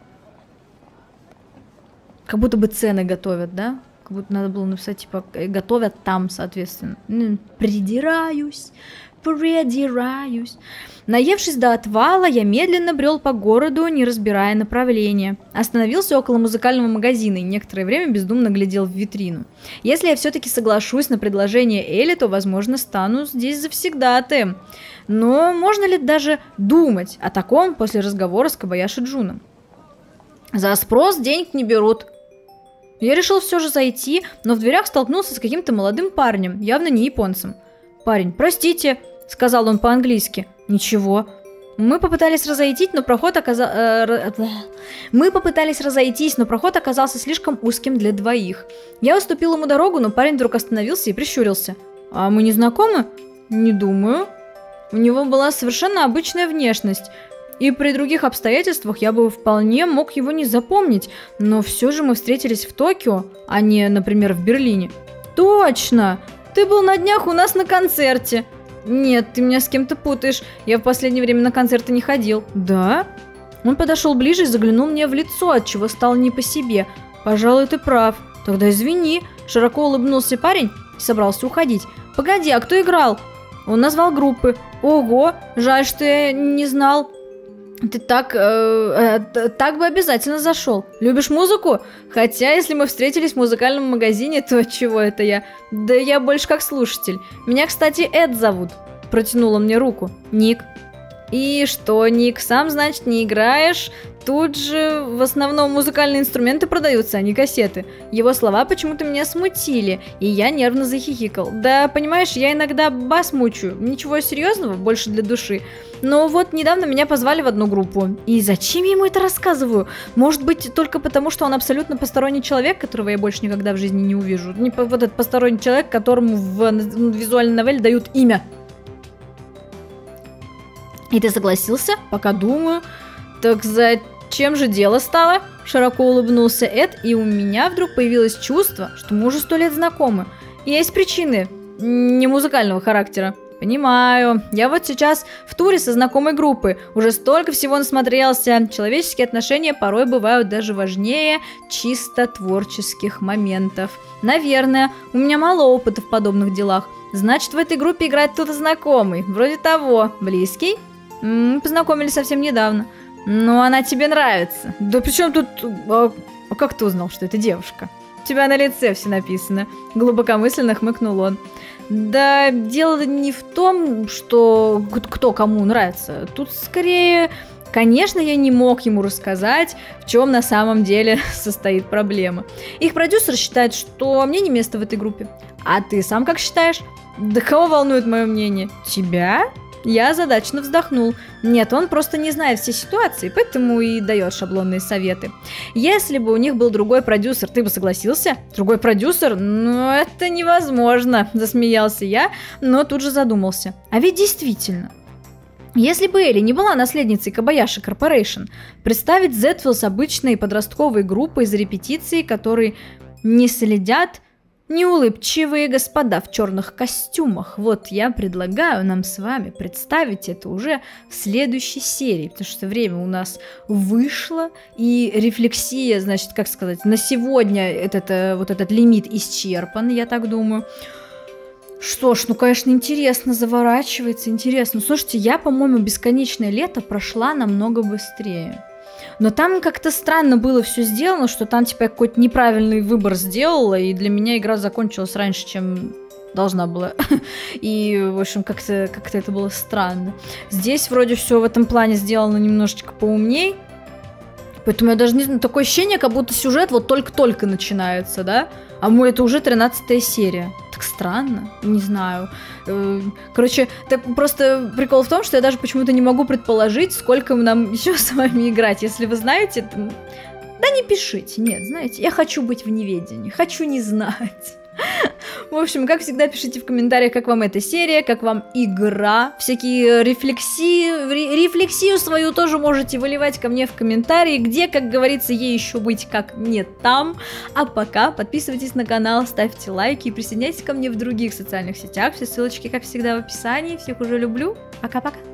Как будто бы цены готовят, да? Как будто надо было написать, типа, готовят там, соответственно. Придираюсь. Наевшись до отвала, я медленно брел по городу, не разбирая направления. Остановился около музыкального магазина и некоторое время бездумно глядел в витрину. Если я все-таки соглашусь на предложение Эли, то, возможно, стану здесь завсегдатаем. Но можно ли даже думать о таком после разговора с Кобаяши Джуном? За спрос денег не берут. Я решил все же зайти, но в дверях столкнулся с каким-то молодым парнем, явно не японцем. «Парень, простите», — сказал он по-английски. «Ничего». Мы попытались разойтись, но проход оказался слишком узким для двоих. Я уступил ему дорогу, но парень вдруг остановился и прищурился. «А мы не знакомы?» «Не думаю». У него была совершенно обычная внешность. И при других обстоятельствах я бы вполне мог его не запомнить, но все же мы встретились в Токио, а не, например, в Берлине. Точно! Ты был на днях у нас на концерте. Нет, ты меня с кем-то путаешь. Я в последнее время на концерты не ходил. Да? Он подошел ближе и заглянул мне в лицо, отчего стало не по себе. Пожалуй, ты прав. Тогда извини. Широко улыбнулся парень и собрался уходить. Погоди, а кто играл? Он назвал группы. Ого, жаль, что я не знал. Ты так бы обязательно зашел. Любишь музыку? Хотя, если мы встретились в музыкальном магазине, то чего это я? Да я больше как слушатель. Меня, кстати, Эд зовут. Протянула мне руку. Ник. И что, Ник, сам, значит, не играешь? Тут же в основном музыкальные инструменты продаются, а не кассеты. Его слова почему-то меня смутили, и я нервно захихикал. Да, понимаешь, я иногда бас мучаю. Ничего серьезного, больше для души. Но вот недавно меня позвали в одну группу. И зачем я ему это рассказываю? Может быть, только потому, что он абсолютно посторонний человек, которого я больше никогда в жизни не увижу. Не вот этот посторонний человек, которому в визуальной новелле дают имя. И ты согласился? Пока думаю. Так зачем же дело стало? Широко улыбнулся Эд, и у меня вдруг появилось чувство, что мы уже 100 лет знакомы. Есть причины не музыкального характера. Понимаю. Я вот сейчас в туре со знакомой группой. Уже столько всего насмотрелся. Человеческие отношения порой бывают даже важнее чисто творческих моментов. Наверное, у меня мало опыта в подобных делах. Значит, в этой группе играет кто-то знакомый. Вроде того. Близкий? Познакомились совсем недавно. Но она тебе нравится. Да при чем тут... А как ты узнал, что это девушка? У тебя на лице все написано. Глубокомысленно хмыкнул он. Да дело не в том, что кто кому нравится. Тут скорее... Конечно, я не мог ему рассказать, в чем на самом деле состоит проблема. Их продюсер считает, что мне не место в этой группе. А ты сам как считаешь? Да кого волнует мое мнение? Тебя? Я озадаченно вздохнул. Нет, он просто не знает все ситуации, поэтому и дает шаблонные советы. Если бы у них был другой продюсер, ты бы согласился? Другой продюсер? Ну, это невозможно, засмеялся я, но тут же задумался. А ведь действительно, если бы Элли не была наследницей Кобаяши Корпорейшн, представить Зетфилл с обычной подростковой группой из репетиции, которые не следят неулыбчивые господа в черных костюмах. Вот я предлагаю нам с вами представить это уже в следующей серии, потому что время у нас вышло, и рефлексия, значит, как сказать, на сегодня этот лимит исчерпан, я так думаю. Что ж, ну, конечно, интересно, заворачивается, интересно. Слушайте, я, по-моему, «Бесконечное лето» прошла намного быстрее. Но там как-то странно было все сделано, что там типа я какой-то неправильный выбор сделала, и для меня игра закончилась раньше, чем должна была. И, в общем, как-то это было странно. Здесь вроде все в этом плане сделано немножечко поумней. Поэтому я даже не знаю, такое ощущение, как будто сюжет вот только-только начинается, да? А это уже 13-я серия. Так странно, не знаю. Короче, так просто прикол в том, что я даже почему-то не могу предположить, сколько нам еще с вами играть. Если вы знаете, то... да не пишите, нет, знаете, я хочу быть в неведении, хочу не знать. В общем, как всегда, пишите в комментариях, как вам эта серия, как вам игра. Всякие рефлексию свою тоже можете выливать ко мне в комментарии, где, как говорится, ей еще быть, как не там. А пока подписывайтесь на канал, ставьте лайки и присоединяйтесь ко мне в других социальных сетях. Все ссылочки, как всегда, в описании. Всех уже люблю. Пока-пока.